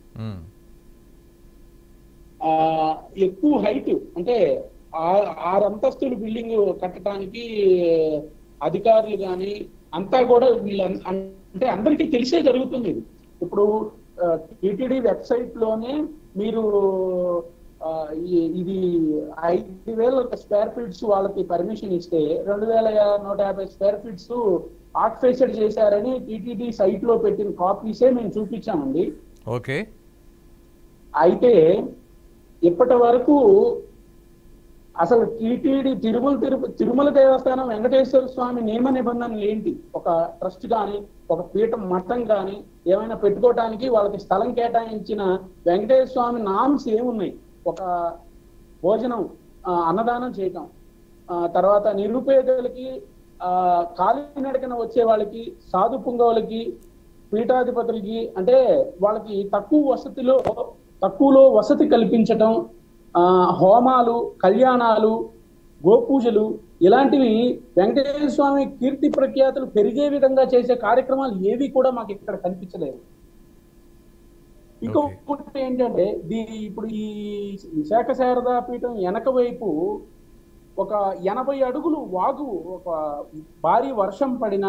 ఎక్కువ హైట్, అంటే 6 అంతస్తులు బిల్డింగ్ కట్టడానికి అధికారులు కానీ అంతా కూడా అంటే అందరికీ తెలిసే జరుగుతుంది. ఇప్పుడు టిటిడి వెబ్సైట్ లోనే మీరు ఇది 5,000 స్క్వేర్ ఫీట్స్ వాళ్ళకి పర్మిషన్ ఇస్తే 2,150 స్క్వేర్ ఫీట్స్ ఆక్యుపైడ్ చేశారని టిటిడి సైట్ లో పెట్టిన కాపీసే మేము చూపించామండి. ఓకే. అయితే ఇప్పటి వరకు అసలు టిటిడి తిరుమల దేవస్థానం వెంకటేశ్వర స్వామి నియమ నిబంధనలు ఏంటి, ఒక ట్రస్ట్ కానీ ఒక పీఠం మఠం కానీ ఏమైనా పెట్టుకోవటానికి వాళ్ళకి స్థలం కేటాయించిన వెంకటేశ్వర స్వామి నామ్స్ ఏమున్నాయి? ఒక భోజనం, అన్నదానం చేయటం, తర్వాత నిరుపేదలకి, కాలినడకన వచ్చే వాళ్ళకి, సాధు పుంగవులకి, పీఠాధిపతులకి, అంటే వాళ్ళకి తక్కువలో వసతి కల్పించటం, హోమాలు, కళ్యాణాలు, గోపూజలు, ఇలాంటివి వెంకటేశ్వర స్వామి కీర్తి ప్రఖ్యాతులు పెరిగే విధంగా చేసే కార్యక్రమాలు ఏవి కూడా మాకు ఇక్కడ కనిపించలేదు. ఇంకొకటి ఏంటంటే ఇప్పుడు ఈ విశాఖ శారదా పీఠం వెనక వైపు ఒక 80 అడుగులు వాగు, ఒక భారీ వర్షం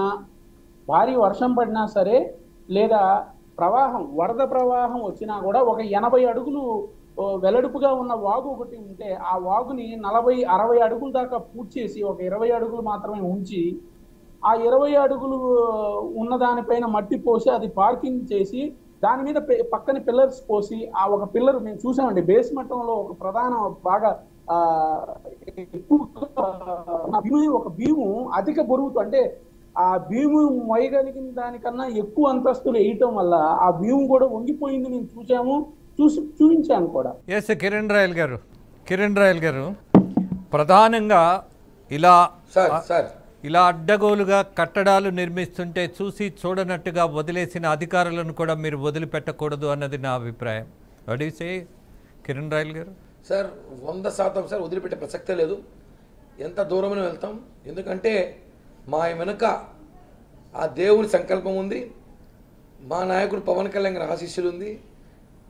పడినా సరే, లేదా వరద ప్రవాహం వచ్చినా కూడా ఒక 80 అడుగులు వెడల్పుగా ఉన్న వాగు ఒకటి ఉంటే ఆ వాగుని 40-60 అడుగుల దాకా పూర్తి చేసి ఒక 20 అడుగులు మాత్రమే ఉంచి, ఆ 20 అడుగులు ఉన్న దానిపైన మట్టి పోసి అది పార్కింగ్ చేసి దాని మీద పక్కన పిల్లర్స్ పోసి, ఆ ఒక పిల్లర్ మేము చూసామండి, బేస్ మట్టంలో ఒక ప్రధాన బాగా ఒక భీము అధిక బరువుతో, అంటే ఆ భీము మొయ్యగలిగిన దానికన్నా ఎక్కువ అంతస్తులు వేయటం వల్ల ఆ భీము కూడా వంగిపోయింది. మేము చూపించాను కూడా. ఎస్, కిరణ్ రాయల్ గారు, ప్రధానంగా ఇలా అడ్డగోలుగా కట్టడాలు నిర్మిస్తుంటే చూసి చూడనట్టుగా వదిలేసిన అధికారులను కూడా మీరు వదిలిపెట్టకూడదు అన్నది నా అభిప్రాయం. What you say Kiran Royal గారు? సార్ 100% సార్, వదిలిపెట్టే ప్రసక్తే లేదు. ఎంత దూరమైన వెళ్తాం, ఎందుకంటే మా వెనుక ఆ దేవుని సంకల్పం ఉంది, మా నాయకుడు పవన్ కళ్యాణ్ గారి ఆశీస్సులు ఉంది.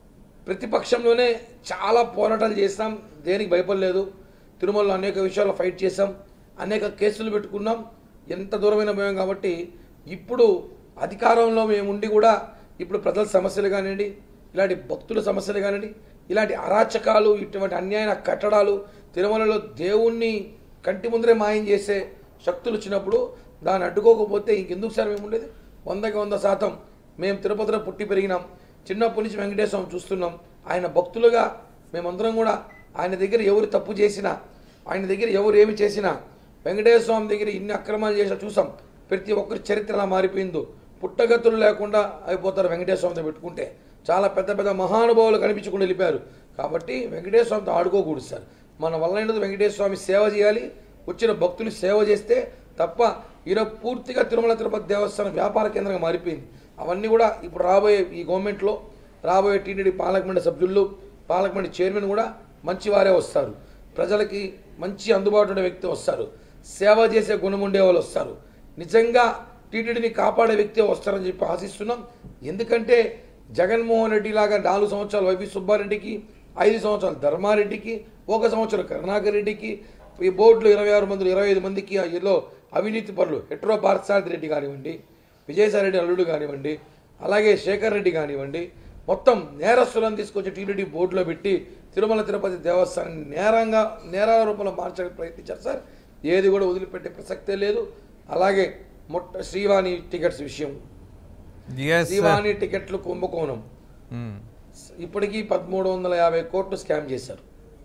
ప్రతిపక్షంలోనే చాలా పోరాటాలు చేసాం, దేనికి భయపడలేదు. తిరుమలలో అనేక విషయాల్లో ఫైట్ చేసాం, అనేక కేసులు పెట్టుకున్నాం, ఎంత దూరమైన భయం. కాబట్టి ఇప్పుడు అధికారంలో మేము ఉండి కూడా ఇప్పుడు ప్రజల సమస్యలు కానివ్వండి, ఇలాంటి భక్తుల సమస్యలు కానివ్వండి, ఇలాంటి అరాచకాలు, ఇటువంటి అన్యాయ కట్టడాలు, తిరుమలలో దేవుణ్ణి కంటి ముందరే మాయం చేసే శక్తులు వచ్చినప్పుడు దాన్ని అడ్డుకోకపోతే ఇంకెందుకు సార్ మేము ఉండేది? 100కి 100% మేము తిరుపతిలో పుట్టి పెరిగినాం, చిన్నప్పటి నుంచి వెంకటేశ్వర స్వామి చూస్తున్నాం. ఆయన భక్తులుగా మేమందరం కూడా ఆయన దగ్గర ఎవరు తప్పు చేసినా, ఆయన దగ్గర ఎవరు ఏమి చేసినా, వెంకటేశ్వర స్వామి దగ్గర ఇన్ని అక్రమాలు చేసినా చూసాం. ప్రతి ఒక్కరి చరిత్ర ఎలా మారిపోయిందో, పుట్టగతులు లేకుండా అయిపోతారు వెంకటేశ్వర స్వామితో పెట్టుకుంటే. చాలా పెద్ద పెద్ద మహానుభావులు కనిపించకుండా వెళ్ళిపోయారు. కాబట్టి వెంకటేశ్వర స్వామితో ఆడుకోకూడదు సార్. మన వల్ల ఏంటో వెంకటేశ్వర స్వామి సేవ చేయాలి, వచ్చిన భక్తులు సేవ చేస్తే తప్ప. ఈరోజు పూర్తిగా తిరుమల తిరుపతి దేవస్థానం వ్యాపార కేంద్రంగా మారిపోయింది. అవన్నీ కూడా ఇప్పుడు రాబోయే ఈ గవర్నమెంట్లో రాబోయే టీటీడీ పాలకమండలి సభ్యులు, పాలకమండలి చైర్మన్ కూడా మంచి వారే వస్తారు. ప్రజలకి మంచి అందుబాటు ఉండే వ్యక్తి వస్తారు, సేవ చేసే గుణం ఉండే వాళ్ళు వస్తారు, నిజంగా టీటీడీని కాపాడే వ్యక్తి వస్తారని చెప్పి ఆశిస్తున్నాం. ఎందుకంటే జగన్మోహన్ రెడ్డి లాగా 4 సంవత్సరాలు వైవి సుబ్బారెడ్డికి, 5 సంవత్సరాలు ధర్మారెడ్డికి, 1 సంవత్సరం కరుణాకర్ రెడ్డికి, ఈ బోర్డులో 26 మంది 25 మందికి ఇలా అవినీతి పరులు హెట్రో పార్థసారథి రెడ్డి కానివ్వండి, విజయసాయిరెడ్డి అల్లుడు కానివ్వండి, అలాగే శేఖర్ రెడ్డి కానివ్వండి, మొత్తం నేరస్తులను తీసుకొచ్చి టీటీడీ బోర్డులో పెట్టి తిరుమల తిరుపతి దేవస్థానాన్ని నేరాల రూపంలో మార్చడానికి ప్రయత్నించారు సార్. ఏది కూడా వదిలిపెట్టే ప్రసక్తే లేదు. అలాగే శ్రీవాణి టికెట్స్ విషయం, శ్రీవాణి టికెట్లు కుంభకోణం, ఇప్పటికీ 1350 కోట్లు స్కామ్ చేశారు.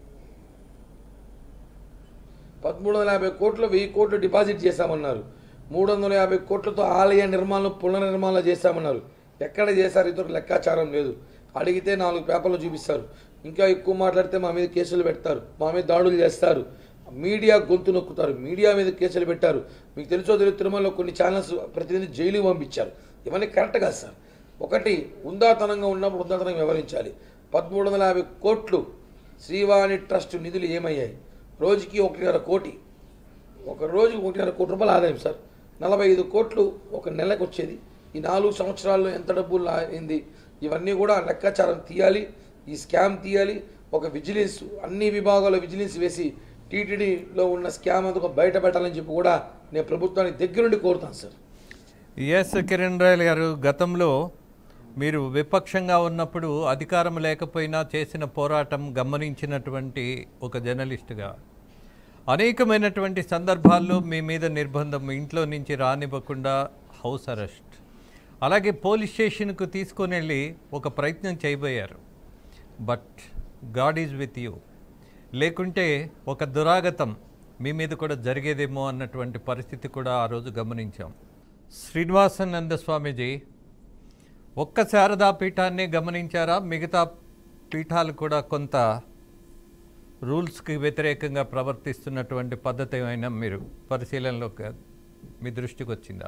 1350 కోట్లు 1000 కోట్లు డిపాజిట్ చేశామన్నారు. 350 కోట్లతో ఆలయ నిర్మాణం పునర్నిర్మాణం చేశామన్నారు. ఎక్కడ చేశారు? ఇతరులకు లెక్కాచారం లేదు. అడిగితే 4 పేపర్లు చూపిస్తారు. ఇంకా ఎక్కువ మాట్లాడితే మా మీద కేసులు పెడతారు, మా మీద దాడులు చేస్తారు, మీడియా గొంతు నొక్కుతారు, మీడియా మీద కేసులు పెట్టారు. మీకు తెలుసో తెలియదు, తిరుమలలో కొన్ని ఛానల్స్ ప్రతినిధి జైలుకి పంపించారు. ఇవన్నీ కరెక్ట్ కాదు సార్. ఒకటి, ఉందాతనంగా ఉన్నప్పుడు ఉందాతనంగా వ్యవహరించాలి. 1350 కోట్లు శ్రీవాణి ట్రస్ట్ నిధులు ఏమయ్యాయి? రోజుకి 1.5 కోటి, ఒక రోజుకి 1.5 కోటి రూపాయలు ఆదాయం సార్. 45 కోట్లు ఒక నెలకు వచ్చేది. ఈ 4 సంవత్సరాల్లో ఎంత డబ్బులు అయింది? ఇవన్నీ కూడా లెక్కాచారం తీయాలి, ఈ స్కామ్ తీయాలి. ఒక విజిలెన్స్, అన్ని విభాగాల్లో విజిలెన్స్ వేసి టీటీడీలో ఉన్న స్కామ్ అంతా బయట పెట్టాలని చెప్పి కూడా నేను ప్రభుత్వానికి దగ్గరుండి కోరుతాను సార్. ఎస్ కిరణ్ రాయల్ గారు, గతంలో మీరు విపక్షంగా ఉన్నప్పుడు అధికారం లేకపోయినా చేసిన పోరాటం గమనించినటువంటి ఒక జర్నలిస్టుగా అనేకమైనటువంటి సందర్భాల్లో మీ మీద నిర్బంధం, ఇంట్లో నుంచి రానివ్వకుండా హౌస్ అరెస్ట్, అలాగే పోలీస్ స్టేషన్కు తీసుకొని వెళ్ళి ఒక ప్రయత్నం చేయబోయారు. But god is with you. లేకుంటే ఒక దురాగతం మీ మీద కూడా జరిగేదేమో అన్నటువంటి పరిస్థితి కూడా ఆ రోజు గమనించాం. శ్రీనివాసానంద స్వామీజీ ఒక్క శారదా పీఠాన్ని గమనించారా? మిగతా పీఠాలు కూడా కొంత రూల్స్కి వ్యతిరేకంగా ప్రవర్తిస్తున్నటువంటి పద్ధతి అయినా మీరు పరిశీలనలో మీ దృష్టికి వచ్చిందా?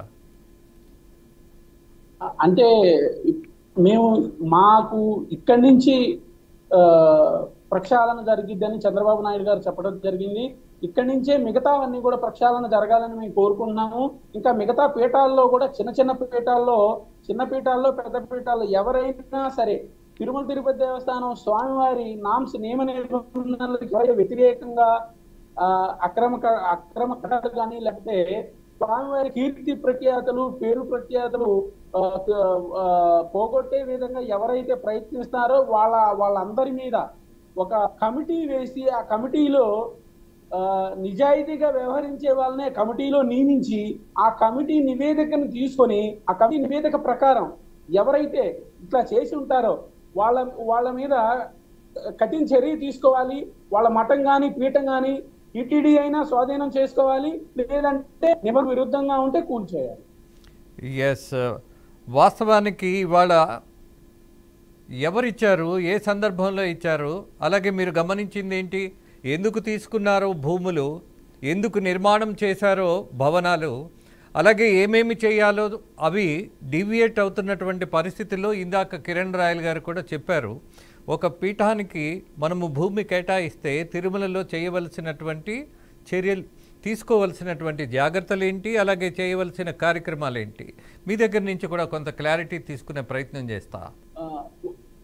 అంటే మేము మాకు ఇక్కడి నుంచి ప్రక్షాళన జరిగిద్దని చంద్రబాబు నాయుడు గారు చెప్పడం జరిగింది. ఇక్కడి నుంచే మిగతావన్నీ కూడా ప్రక్షాళన జరగాలని మేము కోరుకుంటున్నాము. ఇంకా మిగతా పీఠాల్లో కూడా చిన్న పీఠాల్లో పెద్ద పీఠాల్లో ఎవరైనా సరే తిరుమల తిరుపతి దేవస్థానం స్వామివారి నామ్స్ నియమ నిబంధనలకు వ్యతిరేకంగా అక్రమ కట్టలు కానీ, లేకపోతే స్వామివారి కీర్తి ప్రఖ్యాతలు, పేరు ప్రఖ్యాతలు పోగొట్టే విధంగా ఎవరైతే ప్రయత్నిస్తారో వాళ్ళందరి మీద ఒక కమిటీ వేసి, ఆ కమిటీలో నిజాయితీగా వ్యవహరించే వాళ్ళనే కమిటీలో నియమించి, ఆ కమిటీ నివేదికను తీసుకొని, ఆ కమిటీ నివేదిక ప్రకారం ఎవరైతే ఇట్లా చేసి ఉంటారో వాళ్ళ మీద కఠిన చర్య తీసుకోవాలి. వాళ్ళ మఠం కానీ పీఠం కానీ టీటీడీ అయినా స్వాధీనం చేసుకోవాలి, లేదంటే నిబంధన విరుద్ధంగా ఉంటే కూల్చేయాలి. ఎస్, వాస్తవానికి ఇవాళ ఎవరిచ్చారు, ఏ సందర్భంలో ఇచ్చారు, అలాగే మీరు గమనించింది ఏంటి, ఎందుకు తీసుకున్నారో భూములు, ఎందుకు నిర్మాణం చేశారో భవనాలు, అలాగే ఏమేమి చేయాలో అవి డీవియేట్ అవుతున్నటువంటి పరిస్థితుల్లో ఇందాక కిరణ్ రాయల్ గారు కూడా చెప్పారు. ఒక పీఠానికి మనము భూమి కేటాయిస్తే తిరుమలలో చేయవలసినటువంటి చర్యలు, తీసుకోవలసినటువంటి జాగ్రత్తలు ఏంటి, అలాగే చేయవలసిన కార్యక్రమాలు ఏంటి, మీ దగ్గర నుంచి కూడా కొంత క్లారిటీ తీసుకునే ప్రయత్నం చేస్తా.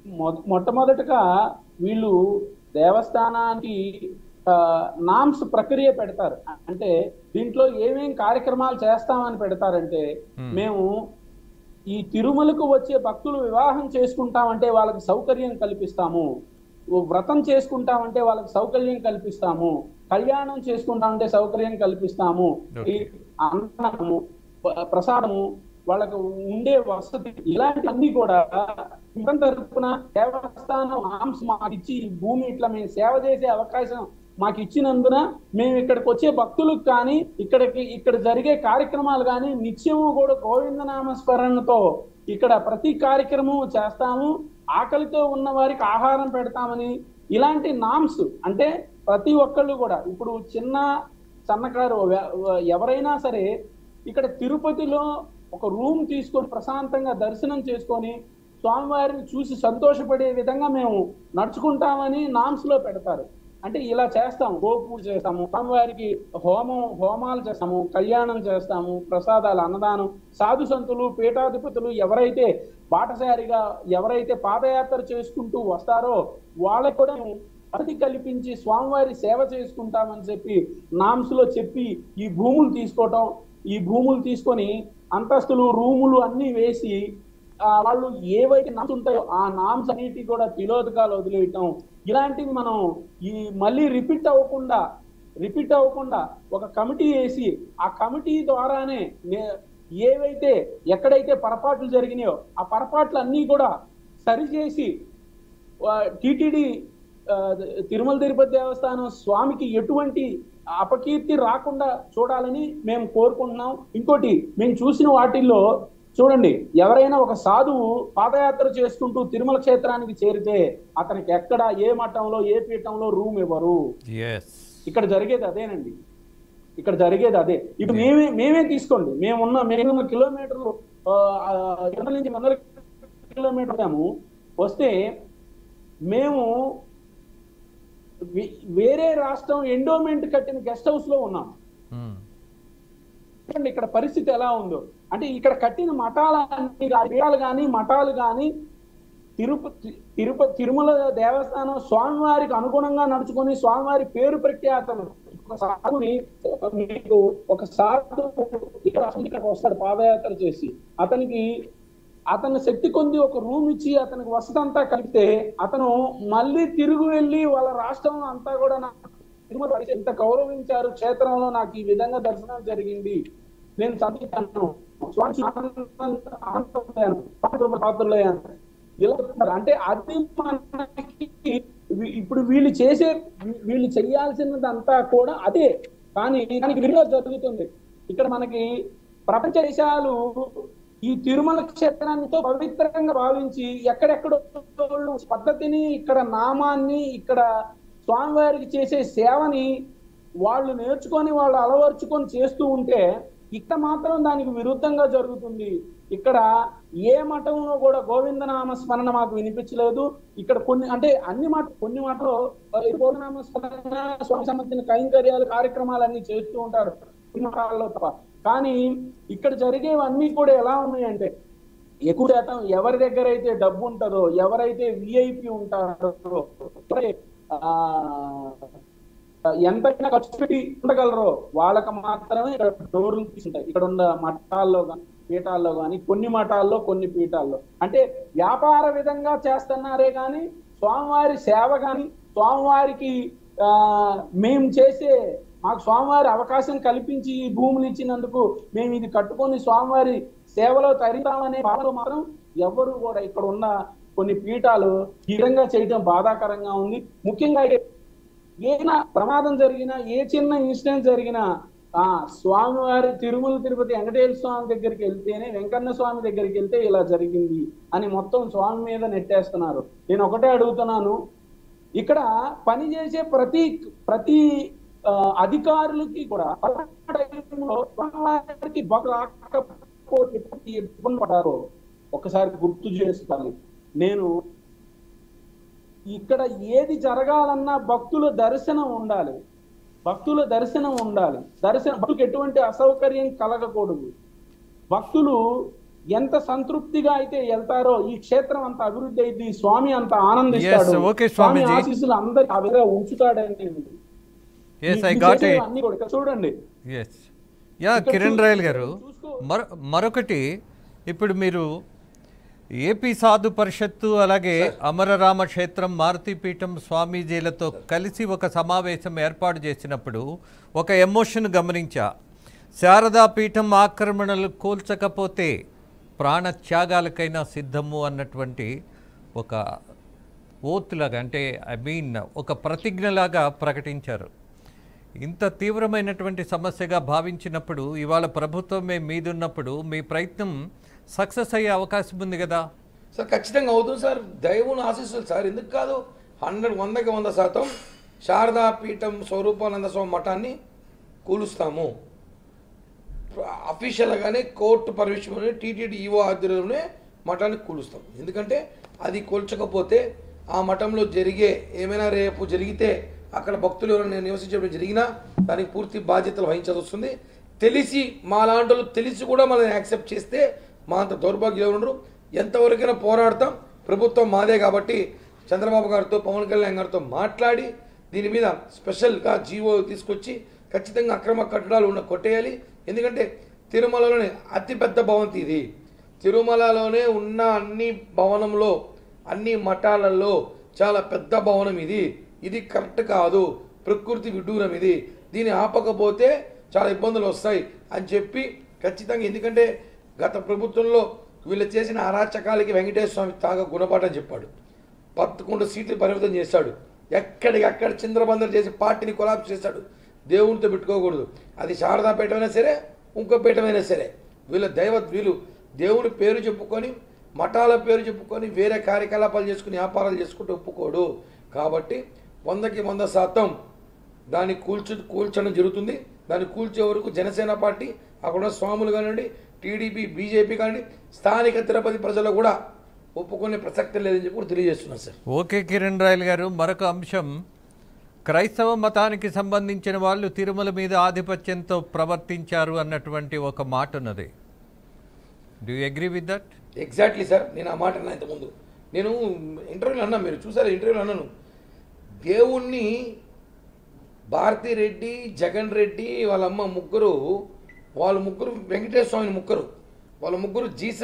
మొట్టమొదటగా వీళ్ళు దేవస్థానానికి నామ్స్ ప్రక్రియ పెడతారు. అంటే దీంట్లో ఏమేం కార్యక్రమాలు చేస్తామని పెడతారంటే, మేము ఈ తిరుమలకు వచ్చే భక్తులు వివాహం చేసుకుంటామంటే వాళ్ళకి సౌకర్యం కల్పిస్తాము, వ్రతం చేసుకుంటామంటే వాళ్ళకి సౌకర్యం కల్పిస్తాము, కళ్యాణం చేసుకుంటామంటే సౌకర్యం కల్పిస్తాము, ఈ అన్నము ప్రసాదము వాళ్ళకు ఉండే వసతి ఇలాంటివన్నీ కూడా తరపున దేవస్థానం ఆంశ మాకు ఇచ్చి భూమి ఇట్లా మేము సేవ చేసే అవకాశం మాకు ఇచ్చినందున మేము ఇక్కడికి వచ్చే భక్తులకు కానీ ఇక్కడ జరిగే కార్యక్రమాలు కానీ నిత్యము కూడా గోవిందనామ స్మరణతో ఇక్కడ ప్రతి కార్యక్రమం చేస్తాము, ఆకలితో ఉన్న వారికి ఆహారం పెడతామని ఇలాంటి నామ్స్. అంటే ప్రతి ఒక్కళ్ళు కూడా ఇప్పుడు చిన్న సన్నకారు ఎవరైనా సరే ఇక్కడ తిరుపతిలో ఒక రూమ్ తీసుకొని ప్రశాంతంగా దర్శనం చేసుకొని స్వామివారిని చూసి సంతోషపడే విధంగా మేము నడుచుకుంటామని నామ్స్ లో పెడతారు. అంటే ఇలా చేస్తాము, గోపూజ చేస్తాము, స్వామివారికి హోమాలు చేస్తాము, కళ్యాణం చేస్తాము, ప్రసాదాలు, అన్నదానం, సాధు సంతులు పీఠాధిపతులు ఎవరైతే బాటసారిగా ఎవరైతే పాదయాత్ర చేసుకుంటూ వస్తారో వాళ్ళకు కూడా అతి కల్పించి స్వామివారి సేవ చేసుకుంటామని చెప్పి నామ్స్ లో చెప్పి ఈ భూములు తీసుకోవటం, ఈ భూములు తీసుకొని అంతస్తులు రూములు అన్ని వేసి వాళ్ళు ఏవైతే నామ్స్ ఉంటాయో ఆ నామ్స్ అన్నిటి కూడా తిలోదకాలు వదిలేయటం, ఇలాంటివి మనం ఈ మళ్ళీ రిపీట్ అవ్వకుండా ఒక కమిటీ వేసి ఆ కమిటీ ద్వారానే ఏవైతే ఎక్కడైతే పొరపాట్లు జరిగినాయో ఆ పొరపాట్లు అన్నీ కూడా సరిచేసి టిటిడి తిరుమల తిరుపతి దేవస్థానం స్వామికి ఎటువంటి అపకీర్తి రాకుండా చూడాలని మేము కోరుకుంటున్నాం. ఇంకోటి మేము చూసిన వాటిల్లో చూడండి, ఎవరైనా ఒక సాధువు పాదయాత్ర చేసుకుంటూ తిరుమల క్షేత్రానికి చేరితే అతనికి ఎక్కడ ఏ మఠంలో ఏ పీఠంలో రూమ్ ఇవ్వరు. ఇక్కడ జరిగేది అదేనండి, ఇక్కడ జరిగేది అదే. ఇప్పుడు మేమే తీసుకోండి, మేము కిలోమీటర్లు నుంచి 100 కిలోమీటర్లు వస్తే మేము వేరే రాష్ట్రం ఎండోమెంట్ కట్టిన గెస్ట్ హౌస్ లో ఉన్నాం. ఇక్కడ పరిస్థితి ఎలా ఉందో అంటే ఇక్కడ కట్టిన మఠాలు కానీ తిరుమల దేవస్థానం స్వామివారికి అనుగుణంగా నడుచుకొని స్వామివారి పేరు ప్రఖ్యాతలు ఒక సాధు ఇక్కడికి వస్తాడు పాదయాత్ర చేసి, అతని శక్తి కొద్ది ఒక రూమ్ ఇచ్చి అతనికి వసతంతా కలిపితే అతను మళ్ళీ తిరిగి వెళ్ళి వాళ్ళ రాష్ట్రం అంతా కూడా తిరుమల ఎంత గౌరవించారు, క్షేత్రంలో నాకు ఈ విధంగా దర్శనం జరిగింది, నేను సంతోషాను, అంటే అది మనకి ఇప్పుడు వీళ్ళు చేయాల్సినదంతా కూడా అదే. కానీ దానికి విరోధం జరుగుతుంది. ఇక్కడ మనకి ప్రపంచ దేశాలు ఈ తిరుమల క్షేత్రాన్ని పవిత్రంగా భావించి ఎక్కడెక్కడ పద్ధతిని, ఇక్కడ నామాన్ని, ఇక్కడ స్వామివారికి చేసే సేవని వాళ్ళు నేర్చుకొని వాళ్ళు అలవర్చుకొని చేస్తూ ఉంటే ఇక్కడ మాత్రం దానికి విరుద్ధంగా జరుగుతుంది. ఇక్కడ ఏ మఠంలో కూడా గోవిందనామ స్మరణ మాకు వినిపించలేదు. ఇక్కడ కొన్ని మాటలు గోవిందనామ స్మరణ స్వామి సంబంధించిన కైంకర్యాలు కార్యక్రమాలు అన్ని చేస్తూ ఉంటారు కొన్ని మఠాల్లో తప్ప. కానీ ఇక్కడ జరిగేవన్నీ కూడా ఎలా ఉన్నాయంటే ఎక్కువ శాతం ఎవరి దగ్గర అయితే డబ్బు ఉంటుందో, ఎవరైతే విఐపి ఉంటారో, ఎంతైనా ఖర్చు పెట్టి ఉండగలరో వాళ్ళకి మాత్రమే ఇక్కడ డోర్లు తీసుంటాయి. ఇక్కడ ఉన్న మఠాల్లో కానీ పీఠాల్లో కానీ, కొన్ని మఠాల్లో కొన్ని పీఠాల్లో అంటే వ్యాపార విధంగా చేస్తున్నారే కానీ స్వామివారి సేవ కానీ స్వామివారికి మేము మాకు స్వామివారి అవకాశం కల్పించి ఈ భూములు ఇచ్చినందుకు మేము ఇది కట్టుకొని స్వామివారి సేవలో తరితామనే భావనలో మాత్రం ఎవరు కూడా ఇక్కడ ఉన్న కొన్ని పీఠాలు ఈ విధంగా చేయడం బాధాకరంగా ఉంది. ముఖ్యంగా ఏదైనా ప్రమాదం జరిగినా, ఏ చిన్న ఇన్సిడెంట్ జరిగినా స్వామివారి తిరుమల తిరుపతి వెంకటేశ్వర స్వామి దగ్గరికి వెళ్తేనే, వెంకన్న స్వామి దగ్గరికి వెళ్తే ఇలా జరిగింది అని మొత్తం స్వామి మీద నెట్టేస్తున్నారు. నేను ఒకటే అడుగుతున్నాను, ఇక్కడ పనిచేసే ప్రతి అధికారులకి కూడా ఇబ్బంది పడారో ఒకసారి గుర్తు చేసుకోవాలి. నేను ఇక్కడ ఏది జరగాలన్నా భక్తుల దర్శనం ఉండాలి. భక్తులకు ఎటువంటి అసౌకర్యం కలగకూడదు. భక్తులు ఎంత సంతృప్తిగా అయితే వెళ్తారో ఈ క్షేత్రం అంత అభివృద్ధి అయింది, స్వామి అంత ఆనందిస్తాడు, Yes, okay, స్వామి స్వామీజీ. ఆశీస్సులు అందరి ఆ విధంగా ఉంచుతాడని Yes, I got it. అన్ని కూడా ఇక్కడ చూడండి. ఎస్ యా ఇక్కడ కిరణ్ రాయల్ గారు, చూసుకో. మరొకటి ఇప్పుడు మీరు ఏపీ సాధు పరిషత్తు అలాగే అమరరామ క్షేత్రం మారుతిపీఠం స్వామీజీలతో కలిసి ఒక సమావేశం ఏర్పాటు చేసినప్పుడు ఒక ఎమోషన్ గమనించా. శారదా పీఠం ఆక్రమణలు కూల్చకపోతే ప్రాణత్యాగాలకైనా సిద్ధము అన్నటువంటి ఒక ఓత్లాగా, అంటే ఐ మీన్ ఒక ప్రతిజ్ఞలాగా ప్రకటించారు. ఇంత తీవ్రమైనటువంటి సమస్యగా భావించినప్పుడు ఇవాళ ప్రభుత్వమే మీదున్నప్పుడు మీ ప్రయత్నం సక్సెస్ అయ్యే అవకాశం ఉంది కదా సార్? ఖచ్చితంగా అవుతుంది సార్, దైవం ఆశీస్సులు సార్. ఎందుకు కాదు? 100% శారదా పీఠం స్వరూపానంద స్వామి మఠాన్ని కూలుస్తాము. అఫీషియల్గానే కోర్టు పర్మిషన్ టీటీడీ ఈవో ఆధ్వర్యంలోనే మఠాన్ని కూలుస్తాం. ఎందుకంటే అది కూల్చకపోతే ఆ మఠంలో జరిగే ఏమైనా రేపు జరిగితే అక్కడ భక్తులు ఎవరైనా నివసించడం జరిగినా దానికి పూర్తి బాధ్యతలు వహించాల్సి వస్తుంది. తెలిసి మా లాంటి వాళ్ళు తెలిసి కూడా మనల్ని యాక్సెప్ట్ చేస్తే మా అంత దౌర్భాగ్యం ఉండరు. ఎంతవరకైనా పోరాడతాం. ప్రభుత్వం మాదే కాబట్టి చంద్రబాబు గారితో పవన్ కళ్యాణ్ గారితో మాట్లాడి దీని మీద స్పెషల్గా జీవో తీసుకొచ్చి ఖచ్చితంగా అక్రమ కట్టడాలు కొట్టేయాలి. ఎందుకంటే తిరుమలలోనే అతిపెద్ద భవంతి ఇది. తిరుమలలోనే ఉన్న అన్ని భవనంలో అన్ని మఠాలలో చాలా పెద్ద భవనం ఇది. ఇది కరెక్ట్ కాదు, ప్రకృతి విడ్డూరం ఇది. దీన్ని ఆపకపోతే చాలా ఇబ్బందులు వస్తాయి అని చెప్పి ఖచ్చితంగా, ఎందుకంటే గత ప్రభుత్వంలో వీళ్ళు చేసిన అరాచకాలకి వెంకటేశ్వర స్వామి తాగా గుణపాఠం చెప్పాడు. 11 సీట్లు పరిమితం చేశాడు. ఎక్కడికక్కడ చింద్రబందరు చేసి పార్టీని కొలాప్స్ చేశాడు. దేవునితో పెట్టుకోకూడదు. అది శారదాపీఠమైనా సరే ఇంకో పీఠమైనా సరే వీళ్ళు దేవుడి పేరు చెప్పుకొని మఠాల పేరు చెప్పుకొని వేరే కార్యకలాపాలు చేసుకుని వ్యాపారాలు చేసుకుంటూ ఒప్పుకోడు. కాబట్టి 100% దాన్ని కూల్చడం జరుగుతుంది. దాన్ని కూల్చే వరకు జనసేన పార్టీ, అక్కడ స్వాములు కానివ్వండి, టీడీపీ, బీజేపీ కానివ్వండి, స్థానిక తిరుపతి ప్రజలు కూడా ఒప్పుకునే ప్రసక్తి లేదని చెప్పి కూడా తెలియజేస్తున్నారు సార్. ఓకే కిరణ్ రాయల్ గారు, మరొక అంశం, క్రైస్తవ మతానికి సంబంధించిన వాళ్ళు తిరుమల మీద ఆధిపత్యంతో ప్రవర్తించారు అన్నటువంటి ఒక మాట ఉన్నది. Do you agree with that? Exactly sir, నేను ఆ మాట అన్నా ఇంతకుముందు. నేను ఇంటర్వ్యూలో అన్నా, మీరు చూసారా ఇంటర్వ్యూలో అన్నాను, దేవుణ్ణి భారతీ రెడ్డి, జగన్ రెడ్డి వాళ్ళ అమ్మ ముగ్గురు వెంకటేశ్వర స్వామిని వాళ్ళ ముగ్గురు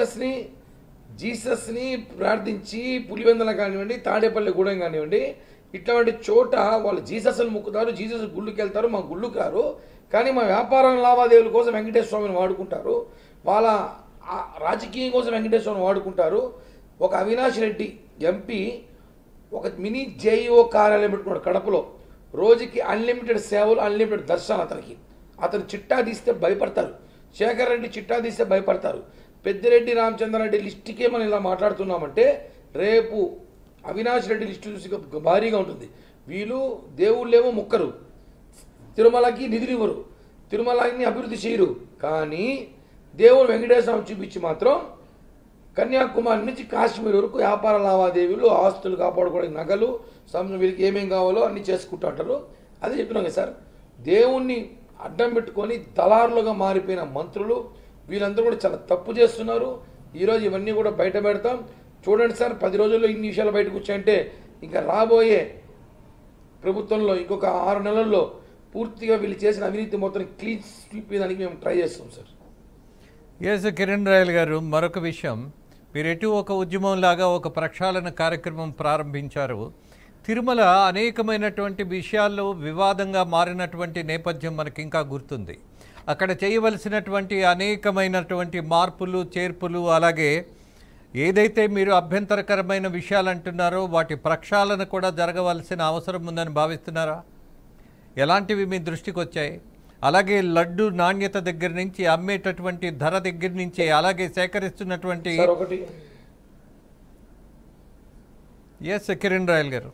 జీసస్ని ప్రార్థించి పులివెందల కానివ్వండి, తాడేపల్లిగూడెం కానివ్వండి, ఇట్లాంటి చోట వాళ్ళు జీసస్ని మొక్కుతారు, జీసస్ గుళ్ళుకి వెళ్తారు, మా గుళ్ళుకి రారు. కానీ మా వ్యాపార లావాదేవీల కోసం వెంకటేశ్వర స్వామిని వాడుకుంటారు, వాళ్ళ రాజకీయం కోసం వెంకటేశ్వర స్వామిని వాడుకుంటారు. ఒక అవినాష్ రెడ్డి ఎంపీ ఒక మినీ జేఈఓ కార్యాలయం పెట్టుకున్నాడు కడపలో. రోజుకి అన్లిమిటెడ్ సేవలు, అన్లిమిటెడ్ దర్శనాలు. అతను చిట్టా తీస్తే భయపడతారు. శేఖర్ రెడ్డి చిట్టా తీస్తే భయపడతారు. పెద్దిరెడ్డి రామచంద్రారెడ్డి లిస్టుకే మనం ఇలా మాట్లాడుతున్నామంటే రేపు అవినాష్ రెడ్డి లిస్టు చూసి భారీగా ఉంటుంది. వీళ్ళు దేవుళ్ళేమో మొక్కరు, తిరుమలకి నిధులు ఇవ్వరు, తిరుమలని అభివృద్ధి చేయరు. కానీ దేవుడు వెంకటేశ్వర స్వామి చూపించి మాత్రం కన్యాకుమారి నుంచి కాశ్మీర్ వరకు వ్యాపార లావాదేవీలు, ఆస్తులు కాపాడుకోవడానికి నగలు, వీళ్ళకి ఏమేం కావాలో అన్నీ చేసుకుంటూ అంటారు. అదే చెప్తున్నాం కదా సార్, దేవుణ్ణి అడ్డం పెట్టుకొని దళారులుగా మారిపోయిన మంత్రులు వీళ్ళందరూ కూడా చాలా తప్పు చేస్తున్నారు. ఈరోజు ఇవన్నీ కూడా బయట పెడతాం. చూడండి సార్, 10 రోజుల్లో ఇన్ని విషయాలు బయటకు వచ్చాయంటే ఇంకా రాబోయే ప్రభుత్వంలో ఇంకొక 6 నెలల్లో పూర్తిగా వీళ్ళు చేసిన అవినీతి మొత్తం క్లీన్ స్వీప్ చేయడానికి మేము ట్రై చేస్తాం సార్. ఎస్ కిరణ్ రాయల్ గారు, మరొక విషయం, మీరు ఎటు ఒక ఉద్యమంలాగా ఒక ప్రక్షాళన కార్యక్రమం ప్రారంభించారు. తిరుమల అనేకమైనటువంటి విషయాల్లో వివాదంగా మారినటువంటి నేపథ్యం మనకి ఇంకా గుర్తుంది. అక్కడ చేయవలసినటువంటి అనేకమైనటువంటి మార్పులు, చేర్పులు, అలాగే ఏదైతే మీరు అభ్యంతరకరమైన విషయాలు అంటున్నారో వాటి ప్రక్షాళన కూడా జరగవలసిన అవసరం ఉందని భావిస్తున్నారా? ఎలాంటివి మీ దృష్టికి వచ్చాయి? అలాగే లడ్డు నాణ్యత దగ్గర నుంచి, అమ్మేటటువంటి ధర దగ్గర నుంచి, అలాగే సేకరిస్తున్నటువంటి ఎస్ కిరణ్ రాయల్ గారు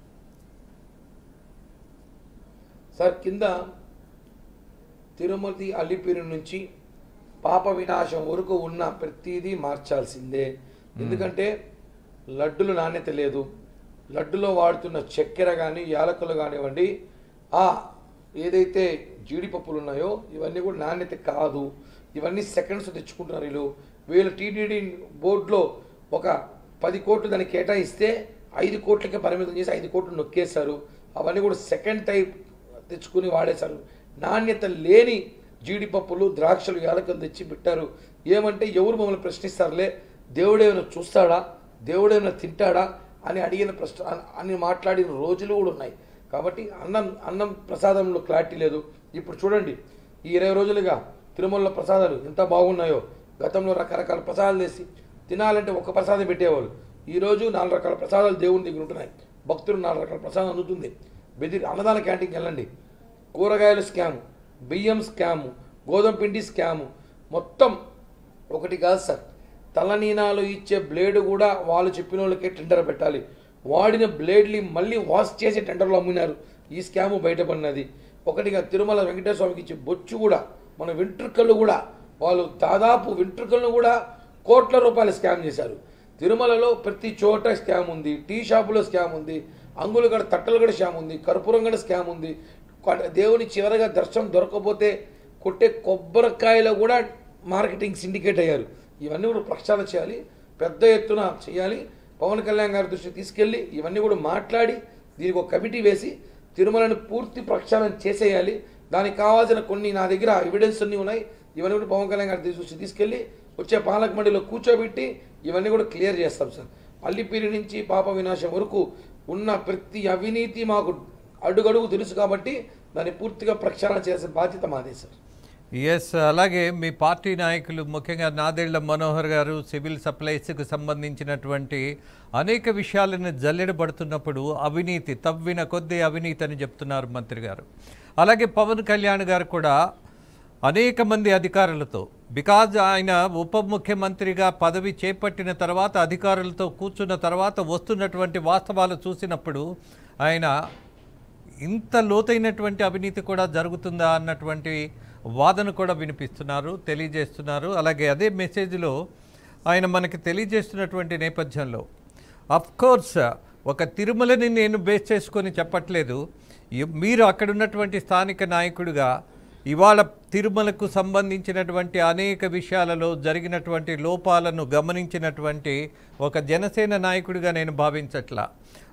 సార్, కింద తిరుమతి అల్లిపిరి నుంచి పాప వినాశం వరకు ఉన్న ప్రతిదీ మార్చాల్సిందే. ఎందుకంటే లడ్డులు నాణ్యత లేదు. లడ్డులో వాడుతున్న చక్కెర కానీ, యాలకులు కానివ్వండి, ఏదైతే జీడిపప్పులు ఉన్నాయో ఇవన్నీ కూడా నాణ్యత కాదు. ఇవన్నీ సెకండ్స్ తెచ్చుకుంటున్నారు వీళ్ళు టీటీడీ బోర్డులో ఒక 10 కోట్లు దాన్ని కేటాయిస్తే 5 కోట్లకే పరిమితం చేసి 5 కోట్లు నొక్కేశారు. అవన్నీ కూడా సెకండ్ టైప్ తెచ్చుకుని వాడేశారు. నాణ్యత లేని జీడిపప్పులు, ద్రాక్షలు, యాలకులు తెచ్చి పెట్టారు. ఏమంటే ఎవరు మమ్మల్ని ప్రశ్నిస్తారులే, దేవుడేమైనా చూస్తాడా, దేవుడేమైనా తింటాడా అని అడిగిన ప్రశ్న అని మాట్లాడిన రోజులు కూడా ఉన్నాయి. కాబట్టి అన్నం ప్రసాదంలో క్లారిటీ లేదు. ఇప్పుడు చూడండి, ఈ 20 రోజులుగా తిరుమలలో ప్రసాదాలు ఎంత బాగున్నాయో. గతంలో రకరకాల ప్రసాదాలు వేసి తినాలంటే ఒక ప్రసాదం పెట్టేవాళ్ళు. ఈరోజు 4 రకాల ప్రసాదాలు దేవుని దగ్గర ఉంటున్నాయి. భక్తులు 4 రకాల ప్రసాదం అందుతుంది. అన్నదాన క్యాంటీన్కి వెళ్ళండి, కూరగాయలు స్కాము, బియ్యం స్కాము, గోధుమ పిండి స్కాము, మొత్తం ఒకటి కాదు సార్. తలనీనాలు ఇచ్చే బ్లేడు కూడా వాళ్ళు చెప్పిన వాళ్ళకే టెండర్ పెట్టాలి. వాడిన బ్లేడ్ని మళ్ళీ వాష్ చేసి టెండర్లో అమ్మినారు. ఈ స్కాము బయటపడినది. ఒకటిగా తిరుమల వెంకటేశ్వర స్వామికి ఇచ్చే బొచ్చు కూడా, మన వెంట్రుకలు కూడా, వాళ్ళు దాదాపు వెంట్రుకలను కూడా కోట్ల రూపాయలు స్కామ్ చేశారు. తిరుమలలో ప్రతి చోట స్కామ్ ఉంది. టీ షాపులో స్కామ్ ఉంది, అంగులు కూడా తట్టలు కూడా స్కామ్ ఉంది, కర్పూరం కూడా స్కామ్ ఉంది. దేవుని చివరగా దర్శనం దొరకకపోతే కొట్టే కొబ్బరికాయలో కూడా మార్కెటింగ్ సిండికేట్ అయ్యారు. ఇవన్నీ కూడా ప్రక్షాళన చేయాలి, పెద్ద ఎత్తున చేయాలి. పవన్ కళ్యాణ్ గారి దృష్టికి తీసుకెళ్ళి ఇవన్నీ కూడా మాట్లాడి దీనికి ఒక కమిటీ వేసి తిరుమలను పూర్తి ప్రక్షాళన చేసేయాలి. దానికి కావాల్సిన కొన్ని నా దగ్గర ఎవిడెన్స్ అన్నీ ఉన్నాయి. ఇవన్నీ కూడా పవన్ కళ్యాణ్ గారి దృష్టికి తీసుకెళ్ళి వచ్చే పాలక మండలిలో కూర్చోబెట్టి ఇవన్నీ కూడా క్లియర్ చేస్తాం సార్. అల్లిపిరి నుంచి పాప వినాశం వరకు ఉన్న ప్రతి అవినీతి మాకు అడుగడుగు తెలుసు కాబట్టి దాన్ని పూర్తిగా ప్రక్షాళన చేసే బాధ్యత మాదే సార్. ఎస్, అలాగే మీ పార్టీ నాయకులు ముఖ్యంగా నాదెళ్ల మనోహర్ గారు సివిల్ సప్లైస్కు సంబంధించినటువంటి అనేక విషయాలను జల్లెడబడుతున్నప్పుడు అవినీతి తవ్విన కొద్దీ అవినీతి అని చెప్తున్నారు మంత్రి గారు. అలాగే పవన్ కళ్యాణ్ గారు కూడా అనేక మంది అధికారులతో, బికాజ్ ఆయన ఉప ముఖ్యమంత్రిగా పదవి చేపట్టిన తర్వాత అధికారులతో కూర్చున్న తర్వాత వస్తున్నటువంటి వాస్తవాలు చూసినప్పుడు ఆయన ఇంత లోతైనటువంటి అవినీతి కూడా జరుగుతుందా అన్నటువంటి వాదన కూడా వినిపిస్తున్నారు, తెలియజేస్తున్నారు. అలాగే అదే మెసేజ్లో ఆయన మనకి తెలియజేస్తున్నటువంటి నేపథ్యంలో అఫ్కోర్స్ ఒక తిరుమలని నేను బేస్ చేసుకొని చెప్పట్లేదు. మీరు అక్కడ ఉన్నటువంటి స్థానిక నాయకుడిగా ఇవాళ తిరుమలకు సంబంధించినటువంటి అనేక విషయాలలో జరిగినటువంటి లోపాలను గమనించినటువంటి ఒక జనసేన నాయకుడిగా నేను భావించట్లా.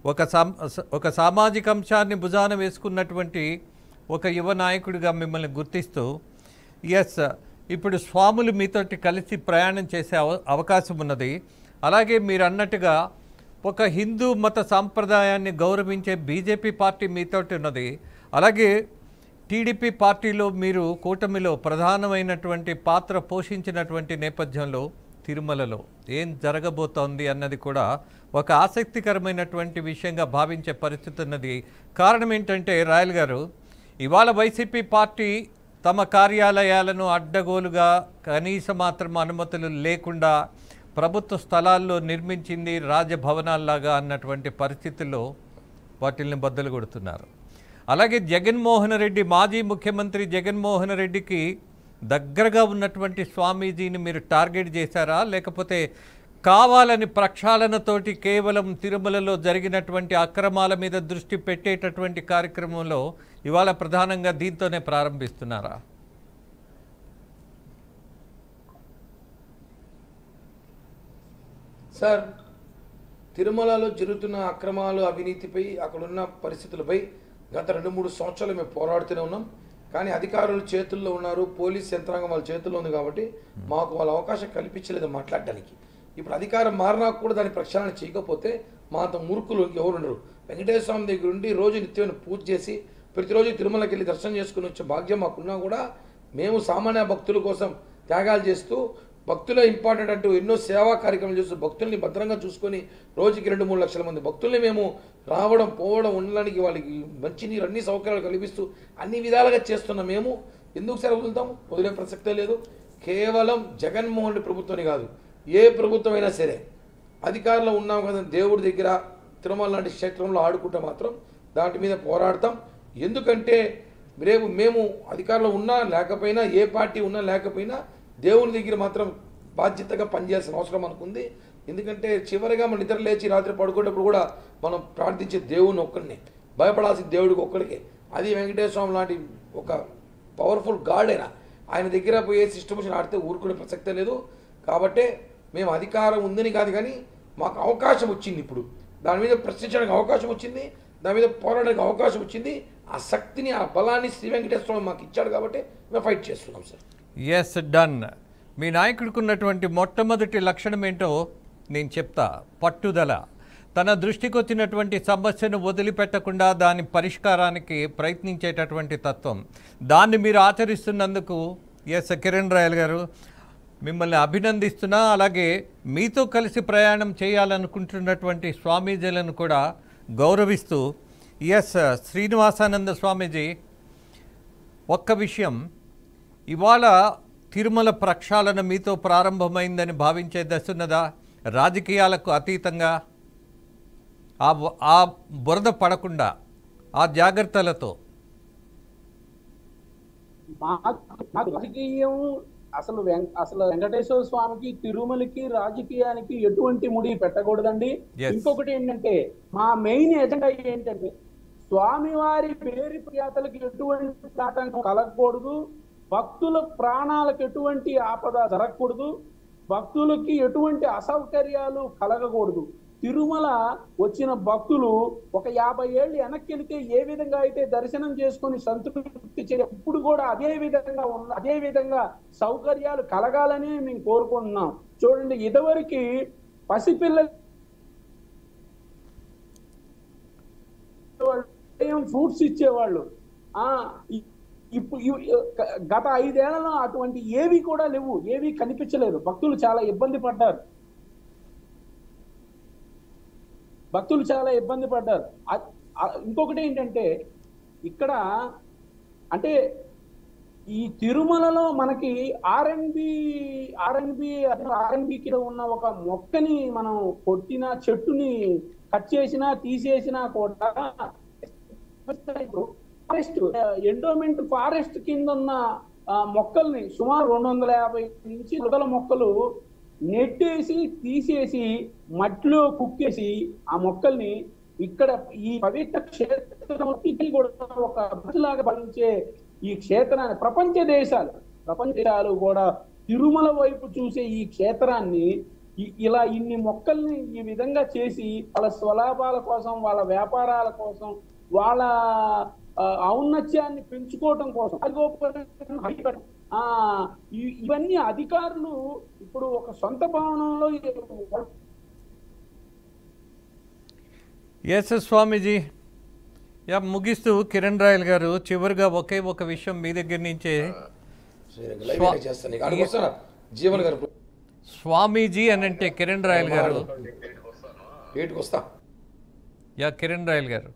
ఒక సామాజిక అంశాన్ని భుజాన వేసుకున్నటువంటి ఒక యువ నాయకుడిగా మిమ్మల్ని గుర్తిస్తూ, ఎస్, ఇప్పుడు స్వాములు మీతోటి కలిసి ప్రయాణం చేసే అవకాశం ఉన్నది. అలాగే మీరు అన్నట్టుగా ఒక హిందూ మత సాంప్రదాయాన్ని గౌరవించే బీజేపీ పార్టీ మీతోటి ఉన్నది. అలాగే టీడీపీ పార్టీలో మీరు కూటమిలో ప్రధానమైనటువంటి పాత్ర పోషించినటువంటి నేపథ్యంలో తిరుమలలో ఏం జరగబోతోంది అన్నది కూడా ఒక ఆసక్తికరమైనటువంటి విషయంగా భావించే పరిస్థితి ఉన్నది. కారణం ఏంటంటే రాయల్ గారు, ఇవాళ వైసీపీ పార్టీ తమ కార్యాలయాలను అడ్డగోలుగా కనీస మాత్రం అనుమతులు లేకుండా ప్రభుత్వ స్థలాల్లో నిర్మించింది రాజభవనాల్లాగా అన్నటువంటి పరిస్థితుల్లో వాటిల్ని బద్దలు కొడుతున్నారు. అలాగే జగన్మోహన్ రెడ్డి, మాజీ ముఖ్యమంత్రి జగన్మోహన్ రెడ్డికి దగ్గరగా ఉన్నటువంటి స్వామీజీని మీరు టార్గెట్ చేశారా, లేకపోతే కావాలని ప్రక్షాళనతోటి కేవలం తిరుమలలో జరిగినటువంటి అక్రమాల మీద దృష్టి పెట్టేటటువంటి కార్యక్రమంలో ఇవాళ ప్రధానంగా దీంతోనే ప్రారంభిస్తున్నారా? సార్, తిరుమలలో జరుగుతున్న అక్రమాలు, అవినీతిపై, అక్కడున్న పరిస్థితులపై గత 2-3 సంవత్సరాలు మేము పోరాడుతూనే ఉన్నాం. కానీ అధికారులు చేతుల్లో ఉన్నారు, పోలీస్ యంత్రాంగం వాళ్ళ చేతుల్లో ఉంది కాబట్టి మాకు వాళ్ళ అవకాశం కల్పించలేదు మాట్లాడడానికి. ఇప్పుడు అధికారం మారినా కూడా దాన్ని ప్రక్షాళన చేయకపోతే మా అంత మూర్ఖులు ఎవరు ఉండరు. వెంకటేశ్వర స్వామి దగ్గర ఉండి రోజు నిత్యమైన పూజ చేసి ప్రతిరోజు తిరుమలకి వెళ్ళి దర్శనం చేసుకుని వచ్చే భాగ్యం మాకున్నా కూడా మేము సామాన్య భక్తుల కోసం త్యాగాలు చేస్తూ, భక్తులే ఇంపార్టెంట్ అంటూ ఎన్నో సేవా కార్యక్రమాలు చేస్తూ భక్తుల్ని భద్రంగా చూసుకొని రోజుకి 2-3 లక్షల మంది భక్తుల్ని మేము రావడం, పోవడం, ఉండడానికి వాళ్ళకి మంచినీరు అన్ని సౌకర్యాలు కల్పిస్తూ అన్ని విధాలుగా చేస్తున్న మేము ఎందుకు సార్ వదులుతాం? వదిలే ప్రసక్తే లేదు. కేవలం జగన్మోహన్ రెడ్డి ప్రభుత్వాన్ని కాదు, ఏ ప్రభుత్వం అయినా సరే అధికారంలో ఉన్నాం కదా, దేవుడి దగ్గర తిరుమల లాంటి క్షేత్రంలో ఆడుకుంటే మాత్రం దాటి మీద పోరాడతాం. ఎందుకంటే రేపు మేము అధికారంలో ఉన్నా లేకపోయినా, ఏ పార్టీ ఉన్నా లేకపోయినా దేవుని దగ్గర మాత్రం బాధ్యతగా పనిచేయాల్సిన అవసరం అనుకుంది. ఎందుకంటే చివరిగా మన నిద్ర లేచి రాత్రి పడుకునేటప్పుడు కూడా మనం ప్రార్థించే దేవుని ఒక్కడినే, భయపడాల్సిన దేవుడికి ఒక్కడికే. అది వెంకటేశ్వర స్వామి లాంటి ఒక పవర్ఫుల్ గాడ్ అయినా ఆయన దగ్గర పోయే సిస్టమ్స్ ఆడితే ఊరుకునే ప్రసక్తే లేదు. కాబట్టే మేము అధికారం ఉందని కాదు, కానీ మాకు అవకాశం వచ్చింది. ఇప్పుడు దాని మీద ప్రశ్నించడానికి అవకాశం వచ్చింది, దాని మీద పోరాడడానికి అవకాశం వచ్చింది. ఆ శక్తిని, ఆ బలాన్ని శ్రీ వెంకటేశ్వర స్వామి మాకు ఇచ్చాడు కాబట్టి మేము ఫైట్ చేస్తున్నాం సార్. Yes, done. మీ నాయకుడికి ఉన్నటువంటి మొట్టమొదటి లక్షణం ఏంటో నేను చెప్తా. పట్టుదల. తన దృష్టికి వచ్చినటువంటి సమస్యను వదిలిపెట్టకుండా దాని పరిష్కారానికి ప్రయత్నించేటటువంటి తత్వం, దాన్ని మీరు ఆచరిస్తున్నందుకు ఎస్ కిరణ్ రాయల్ గారు మిమ్మల్ని అభినందిస్తున్నా. అలాగే మీతో కలిసి ప్రయాణం చేయాలనుకుంటున్నటువంటి స్వామీజీలను కూడా గౌరవిస్తూ, ఎస్ శ్రీనివాసానంద స్వామీజీ, ఒక్క విషయం, ఇవాళ తిరుమల ప్రక్షాళన మీతో ప్రారంభమైందని భావించే దశన్నదా? రాజకీయాలకు అతీతంగా ఆ బురద పడకుండా ఆ జాగ్రత్తలతో రాజకీయం అసలు వెంకటేశ్వర స్వామికి, తిరుమలకి, రాజకీయానికి ఎటువంటి ముడి పెట్టకూడదండి. ఇంకొకటి ఏంటంటే మా మెయిన్ ఎజెండా ఏంటంటే స్వామివారి పేరు ప్రఖ్యాతలకు ఎటువంటి ఆటంకం కలగకూడదు, భక్తుల ప్రాణాలకు ఎటువంటి ఆపద జరగకూడదు, భక్తులకి ఎటువంటి అసౌకర్యాలు కలగకూడదు. తిరుమల వచ్చిన భక్తులు ఒక 50 ఏళ్ళు వెనక్కి వెళితే ఏ విధంగా అయితే దర్శనం చేసుకుని సంతృప్తి ఇప్పుడు కూడా అదే విధంగా సౌకర్యాలు కలగాలని మేము కోరుకుంటున్నాం. చూడండి, ఇదివరకు పసిపిల్లలు ఫ్రూట్స్ ఇచ్చేవాళ్ళు, ఇప్పుడు గత 5 ఏళ్లలో అటువంటి ఏవి కూడా లేవు, ఏవి కనిపించలేదు. భక్తులు చాలా ఇబ్బంది పడ్డారు. ఇంకొకటి ఏంటంటే ఇక్కడ అంటే ఈ తిరుమలలో మనకి ఆర్ఎన్బి కింద ఉన్న ఒక మొక్కని మనం కొట్టినా, చెట్టుని కట్ చేసినా, తీసేసినా కూడా ఫారెస్ట్ ఎండోమెంట్ ఫారెస్ట్ కింద ఉన్న మొక్కల్ని సుమారు 250 నుంచి 100 మొక్కలు నెట్టేసి తీసేసి మట్టిలో కుక్కేసి ఆ మొక్కల్ని ఇక్కడ ఈ పవిత్ర క్షేత్రం కూడా ఒక లాగా భావించే ఈ క్షేత్రాన్ని ప్రపంచ దేశాలు కూడా తిరుమల వైపు చూసే ఈ క్షేత్రాన్ని ఇలా ఇన్ని మొక్కల్ని ఈ విధంగా చేసి వాళ్ళ స్వలాభాల కోసం, వాళ్ళ వ్యాపారాల కోసం, వాళ్ళ ఔన్నత్యాన్ని పెంచుకోవటం కోసం ఇవన్నీ అధికారులు ఇప్పుడు ఒక సొంత భవనంలో. ఎస్ స్వామీజీ, ముగిస్తూ కిరణ్ రాయల్ గారు చివరిగా ఒకే ఒక విషయం మీ దగ్గర నుంచే, స్వామీజీ అని అంటే కిరణ్ రాయల్ గారు, కిరణ్ రాయల్ గారు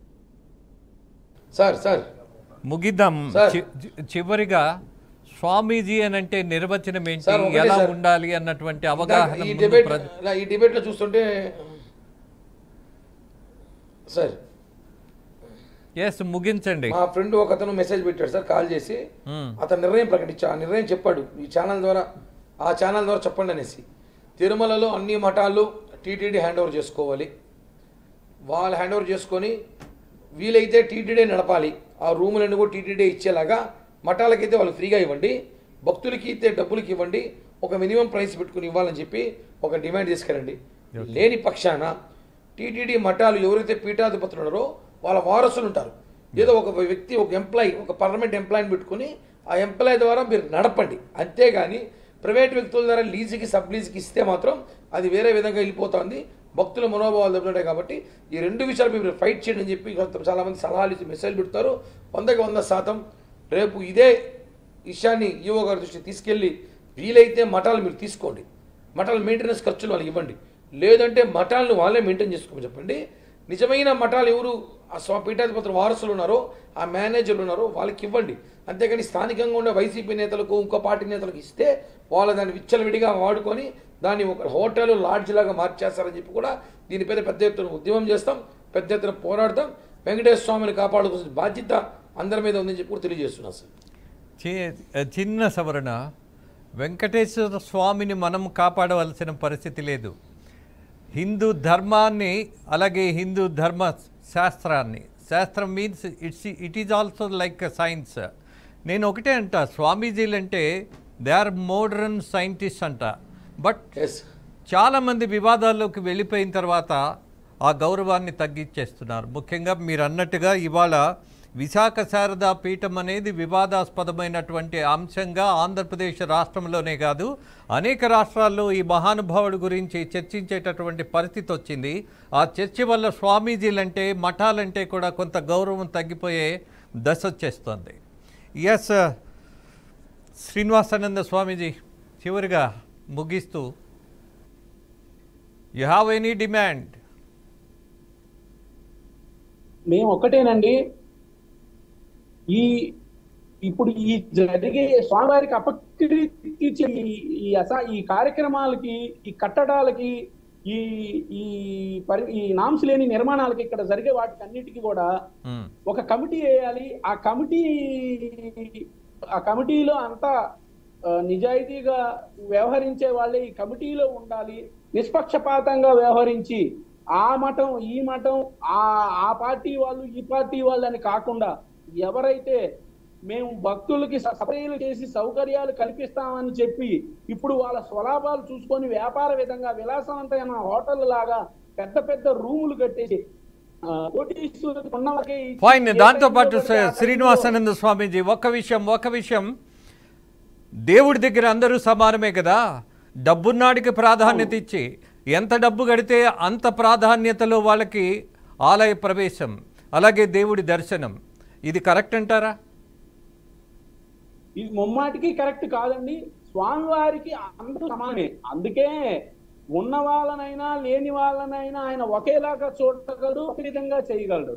సార్ ముగిద్దాం. చివరిగా స్వామీజీ అని అంటే నిర్వచనం ఏంటి, ఎలా ఉండాలి అన్నటువంటి అవగాహన ఈ డిబేట్ లో చూస్తుంటే సార్ ముగించండి. మా ఫ్రెండ్ ఒక అతను మెసేజ్ పెట్టాడు సార్, కాల్ చేసి అతను నిర్ణయం ప్రకటించాడు. ఆ నిర్ణయం చెప్పాడు ఈ ఛానల్ ద్వారా, ఆ ఛానల్ ద్వారా చెప్పండి అనేసి. తిరుమలలో అన్ని మఠాలు టీటీడీ హ్యాండ్ ఓవర్ చేసుకోవాలి. వాళ్ళు హ్యాండ్ ఓవర్ చేసుకొని వీలైతే టీటీడీ నడపాలి. ఆ రూములన్నీ కూడా టీటీడీ ఇచ్చేలాగా, మఠాలకైతే వాళ్ళు ఫ్రీగా ఇవ్వండి, భక్తులకి అయితే డబ్బులకి ఇవ్వండి, ఒక మినిమం ప్రైస్ పెట్టుకుని ఇవ్వాలని చెప్పి ఒక డిమాండ్ తీసుకెళ్ళండి. లేని పక్షాన టీటీడీ మఠాలు ఎవరైతే పీఠాధిపతులు ఉన్నారో వాళ్ళ వారసులు ఉంటారు, ఏదో ఒక వ్యక్తి, ఒక ఎంప్లాయీ, ఒక పర్మనెంట్ ఎంప్లాయీని పెట్టుకుని ఆ ఎంప్లాయీ ద్వారా మీరు నడపండి. అంతేగాని ప్రైవేట్ వ్యక్తుల ద్వారా లీజుకి, సబ్ లీజుకి ఇస్తే మాత్రం అది వేరే విధంగా వెళ్ళిపోతుంది, భక్తుల మనోభావాలు దెబ్బతింటాయి. కాబట్టి ఈ 2 విషయాలు మీరు ఫైట్ చేయండి అని చెప్పి చాలామంది సలహాలు ఇచ్చి మెసేజ్ పెడతారు. 100% రేపు ఇదే విషయాన్ని ఈవో గారి దృష్టికి తీసుకెళ్ళి వీలైతే మఠాలు మీరు తీసుకోండి, మఠాల మెయింటెనెన్స్ ఖర్చులు వాళ్ళకి ఇవ్వండి, లేదంటే మఠాలను వాళ్ళే మెయింటైన్ చేసుకోమని చెప్పండి. నిజమైన మఠాలు ఎవరు ఆ పీఠాధిపతుల వారసులు ఉన్నారో, ఆ మేనేజర్లు ఉన్నారో వాళ్ళకి ఇవ్వండి. అంతేగాని స్థానికంగా ఉండే వైసీపీ నేతలకు, ఇంకో పార్టీ నేతలకు ఇస్తే వాళ్ళు దాన్ని విచ్చలవిడిగా వాడుకొని దాన్ని ఒక హోటల్, లాడ్జ్ లాగా మార్చేస్తారని చెప్పి కూడా దీనిపైన పెద్ద ఎత్తున ఉద్యమం చేస్తాం, పెద్ద ఎత్తున పోరాడతాం. వెంకటేశ్వర స్వామిని కాపాడుకోవాల్సిన బాధ్యత అందరి మీద ఉందని చెప్పి కూడా తెలియజేస్తున్నాం సార్. చిన్న సవరణ, వెంకటేశ్వర స్వామిని మనం కాపాడవలసిన పరిస్థితి లేదు. హిందూ ధర్మాన్ని, అలాగే హిందూ ధర్మ శాస్త్రాన్ని, శాస్త్రం means it is also like science. నేను ఒకటే అంట, స్వామీజీలు అంటే దే ఆర్ మోడర్న్ సైంటిస్ట్ అంట. బట్ ఎస్ చాలామంది వివాదాల్లోకి వెళ్ళిపోయిన తర్వాత ఆ గౌరవాన్ని తగ్గించేస్తున్నారు. ముఖ్యంగా మీరు అన్నట్టుగా ఇవాళ విశాఖ శారదా పీఠం అనేది వివాదాస్పదమైనటువంటి అంశంగా ఆంధ్రప్రదేశ్ రాష్ట్రంలోనే కాదు అనేక రాష్ట్రాల్లో ఈ మహానుభావుడి గురించి చర్చించేటటువంటి పరిస్థితి వచ్చింది. ఆ చర్చ వల్ల స్వామీజీలంటే మఠాలంటే కూడా కొంత గౌరవం తగ్గిపోయే దశ వచ్చేస్తుంది. ఎస్ శ్రీనివాసానంద స్వామీజీ, చివరిగా ముగిస్తూ యు హ్యావ్ ఎనీ డిమాండ్? మేము ఒక్కటేనండి, ఇప్పుడు ఈ జరిగే స్వామివారికి అపకీర్తి ఈ కార్యక్రమాలకి, ఈ కట్టడాలకి, ఈ ఈ నామ్స్ లేని నిర్మాణాలకి, ఇక్కడ జరిగే వాటికి అన్నిటికీ కూడా ఒక కమిటీ వేయాలి. ఆ కమిటీలో అంతా నిజాయితీగా వ్యవహరించే వాళ్ళే ఈ కమిటీలో ఉండాలి. నిష్పక్షపాతంగా వ్యవహరించి ఆ మఠం ఈ మఠం ఆ పార్టీ వాళ్ళు ఈ పార్టీ వాళ్ళు అని కాకుండా ఎవరైతే మేము భక్తులకి సపర్యలు చేసి సౌకర్యాలు కల్పిస్తామని చెప్పి ఇప్పుడు వాళ్ళ స్వలాభాలు చూసుకొని వ్యాపార విధంగా విలాసవంతమైన హోటల్ లాగా పెద్ద పెద్ద రూములు కట్టేసి ఫైన్. దాంతో పాటు శ్రీనివాసానంద స్వామీజీ ఒక విషయం, దేవుడి దగ్గర అందరూ సమానమే కదా, డబ్బున్నాడికి ప్రాధాన్యత ఇచ్చి ఎంత డబ్బు కడితే అంత ప్రాధాన్యతలో వాళ్ళకి ఆలయ ప్రవేశం, అలాగే దేవుడి దర్శనం, ఇది కరెక్ట్ అంటారా? ఇది ముమ్మాటికి కరెక్ట్ కాదండి. స్వామివారికి అందరూ సమానమే, అందుకే ఉన్న వాళ్ళనైనా లేని వాళ్ళనైనా ఆయన ఒకేలాగా చూడగలడు, ఒక విధంగా చేయగలడు.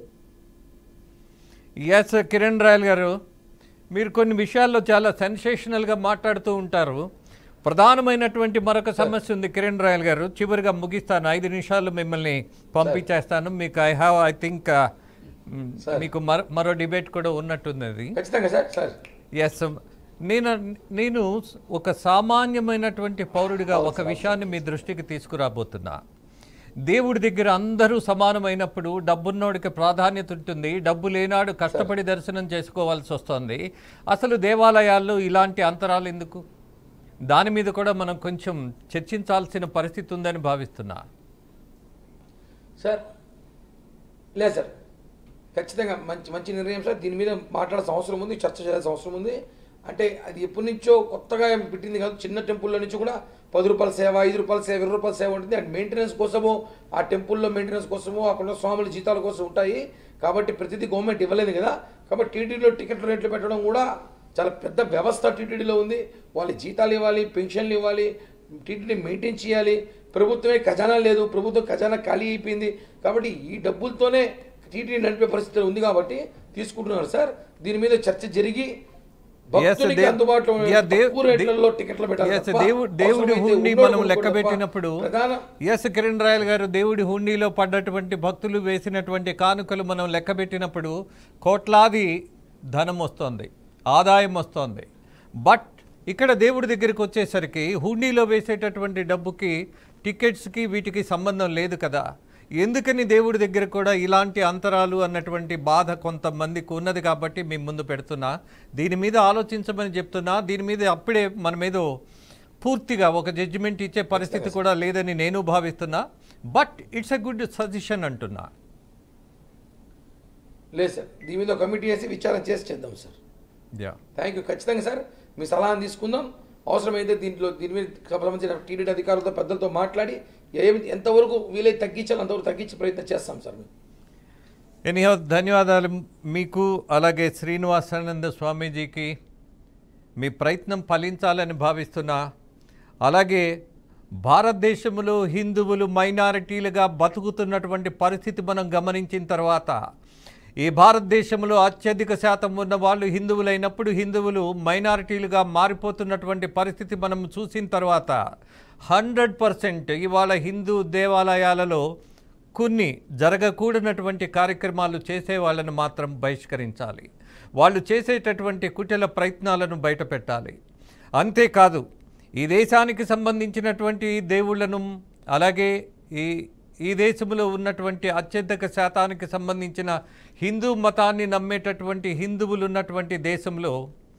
ఎస్ కిరణ్ రాయల్ గారు, మీరు కొన్ని విషయాల్లో చాలా సెన్సేషనల్గా మాట్లాడుతూ ఉంటారు. ప్రధానమైనటువంటి మరొక సమస్య ఉంది కిరణ్ రాయల్ గారు, చివరిగా ముగిస్తాను, 5 నిమిషాలు మిమ్మల్ని పంపించేస్తాను. మీకు ఐ థింక్ మీకు మరో డిబేట్ కూడా ఉన్నట్టున్నది. ఎస్, నేను ఒక సామాన్యమైనటువంటి పౌరుడిగా ఒక విషయాన్ని మీ దృష్టికి తీసుకురాబోతున్నా. దేవుడి దగ్గర అందరూ సమానమైనప్పుడు డబ్బున్నోడికి ప్రాధాన్యత ఉంటుంది, డబ్బు లేనాడు కష్టపడి దర్శనం చేసుకోవాల్సి వస్తుంది. అసలు దేవాలయాల్లో ఇలాంటి అంతరాలు ఎందుకు? దాని మీద కూడా మనం కొంచెం చర్చించాల్సిన పరిస్థితి ఉందని భావిస్తున్నా. సార్ లేదు సార్, ఖచ్చితంగా మంచి నిర్ణయం సార్. దీని మీద మాట్లాడాల్సిన అవసరం ఉంది, చర్చ చేయాల్సిన అవసరం ఉంది. అంటే అది ఎప్పటి నుంచో కొత్తగా పెట్టింది కాదు. చిన్న టెంపుల్లో నుంచి కూడా 10 రూపాయల సేవ, 5 రూపాయల సేవ, 20 రూపాయల సేవ ఉంటుంది. అండ్ మెయింటెనెన్స్ కోసము, ఆ టెంపుల్లో మెయింటెనెన్స్ కోసము, అక్కడ స్వాముల జీతాల కోసం ఉంటాయి. కాబట్టి ప్రతిదీ గవర్నమెంట్ ఇవ్వలేదు కదా. కాబట్టి టీటీడీలో టికెట్ రేట్లు పెట్టడం కూడా చాలా పెద్ద వ్యవస్థ టీటీడీలో ఉంది. వాళ్ళు జీతాలు ఇవ్వాలి, పెన్షన్లు ఇవ్వాలి, టీటీడీ మెయింటైన్ చేయాలి. ప్రభుత్వమే ఖజానా లేదు, ప్రభుత్వం ఖజానా ఖాళీ అయిపోయింది. కాబట్టి ఈ డబ్బులతోనే టీటీడీ నడిపే పరిస్థితి ఉంది కాబట్టి తీసుకుంటున్నారు సార్. దీని మీద చర్చ జరిగి దేవుడి హుండీ మనం లెక్క పెట్టినప్పుడు, కిరణ్ రాయల్ గారు, దేవుడి హుండీలో పడ్డటువంటి భక్తులు వేసినటువంటి కానుకలు మనం లెక్క పెట్టినప్పుడు కోట్లాది ధనం వస్తుంది, ఆదాయం వస్తుంది. బట్ ఇక్కడ దేవుడి దగ్గరికి వచ్చేసరికి హుండీలో వేసేటటువంటి డబ్బుకి, టికెట్స్కి, వీటికి సంబంధం లేదు కదా. ఎందుకని దేవుడి దగ్గర కూడా ఇలాంటి అంతరాలు అన్నటువంటి బాధ కొంతమందికి ఉన్నది కాబట్టి మేము ముందు పెడుతున్నా. దీని మీద ఆలోచించమని చెప్తున్నా. దీని మీద అప్పుడే మన మీద పూర్తిగా ఒక జడ్జిమెంట్ ఇచ్చే పరిస్థితి కూడా లేదని నేను భావిస్తున్నా. But it's a good suggestion అంటున్నా. లేదు సార్, దీని మీద కమిటీ వేసి విచారణ చేసి చేద్దాం సార్. Thank you. ఖచ్చితంగా సార్ మీ సలహాను తీసుకుందాం. అవసరమైతే దీని మీద సంబంధించిన టీటీడీ అధికారులతో, పెద్దలతో మాట్లాడి ఎంతవరకు వీలైతే తగ్గించాలి అంతవరకు తగ్గించే ప్రయత్నం చేస్తాం సార్. ఎనీహౌ ధన్యవాదాలు మీకు, అలాగే శ్రీనివాసానంద స్వామీజీకి. మీ ప్రయత్నం ఫలించాలని భావిస్తున్నా. అలాగే భారతదేశంలో హిందువులు మైనారిటీలుగా బతుకుతున్నటువంటి పరిస్థితి మనం గమనించిన తర్వాత, ఈ భారతదేశంలో అత్యధిక శాతం ఉన్న వాళ్ళు హిందువులైనప్పుడు హిందువులు మైనారిటీలుగా మారిపోతున్నటువంటి పరిస్థితి మనం చూసిన తర్వాత 100% ఇవాళ హిందూ దేవాలయాలలో కొన్ని జరగకూడనటువంటి కార్యక్రమాలు చేసే వాళ్ళను మాత్రం బహిష్కరించాలి. వాళ్ళు చేసేటటువంటి కుటిల ప్రయత్నాలను బయటపెట్టాలి. అంతేకాదు ఈ దేశానికి సంబంధించినటువంటి దేవుళ్లను, అలాగే ఈ దేశంలో ఉన్నటువంటి అత్యధిక శాతానికి సంబంధించిన హిందూ మతాన్ని నమ్మేటటువంటి హిందువులు ఉన్నటువంటి దేశంలో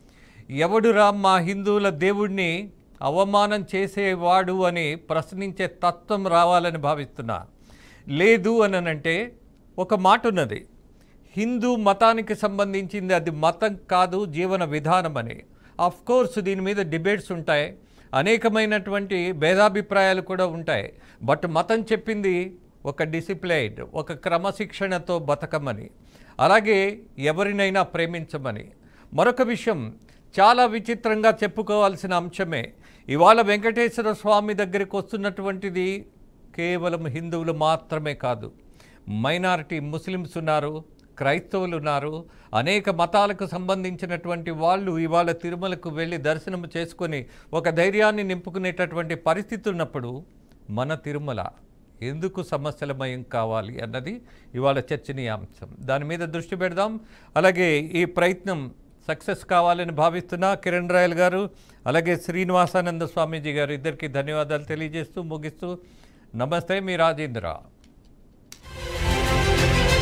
ఎవడురా మా హిందువుల దేవుడిని అవమానం చేసేవాడు అని ప్రశ్నించే తత్వం రావాలని భావిస్తున్నా. లేదు అనంటే ఒక మాట ఉన్నది, హిందూ మతానికి సంబంధించింది అది మతం కాదు జీవన విధానం అని. ఆఫ్ కోర్స్ దీని మీద డిబేట్స్ ఉంటాయి, అనేకమైనటువంటి భేదాభిప్రాయాలు కూడా ఉంటాయి. బట్ మతం చెప్పింది ఒక డిసిప్లైన్, ఒక క్రమశిక్షణతో బతకమని, అలాగే ఎవరినైనా ప్రేమించమని. మరొక విషయం చాలా విచిత్రంగా చెప్పుకోవాల్సిన అంశమే, ఇవాళ వెంకటేశ్వర స్వామి దగ్గరికి వస్తున్నటువంటిది కేవలం హిందువులు మాత్రమే కాదు, మైనారిటీ ముస్లిమ్స్ ఉన్నారు, క్రైస్తవులు ఉన్నారు, అనేక మతాలకు సంబంధించినటువంటి వాళ్ళు ఇవాళ తిరుమలకు వెళ్ళి దర్శనం చేసుకొని ఒక ధైర్యాన్ని నింపుకునేటటువంటి పరిస్థితి ఉన్నప్పుడు మన తిరుమల ఎందుకు సమస్యలమయం కావాలి అన్నది ఇవాళ చర్చనీయాంశం. దాని మీద దృష్టి పెడదాం. అలాగే ఈ ప్రయత్నం సక్సెస్ కావాలని భావిస్తున్న కిరణ్ రాయల్ గారు, అలాగే శ్రీనివాసానంద స్వామీజీ గారు ఇద్దరికి ధన్యవాదాలు తెలియజేస్తూ ముగిస్తూ నమస్తే మీ రాజేంద్ర.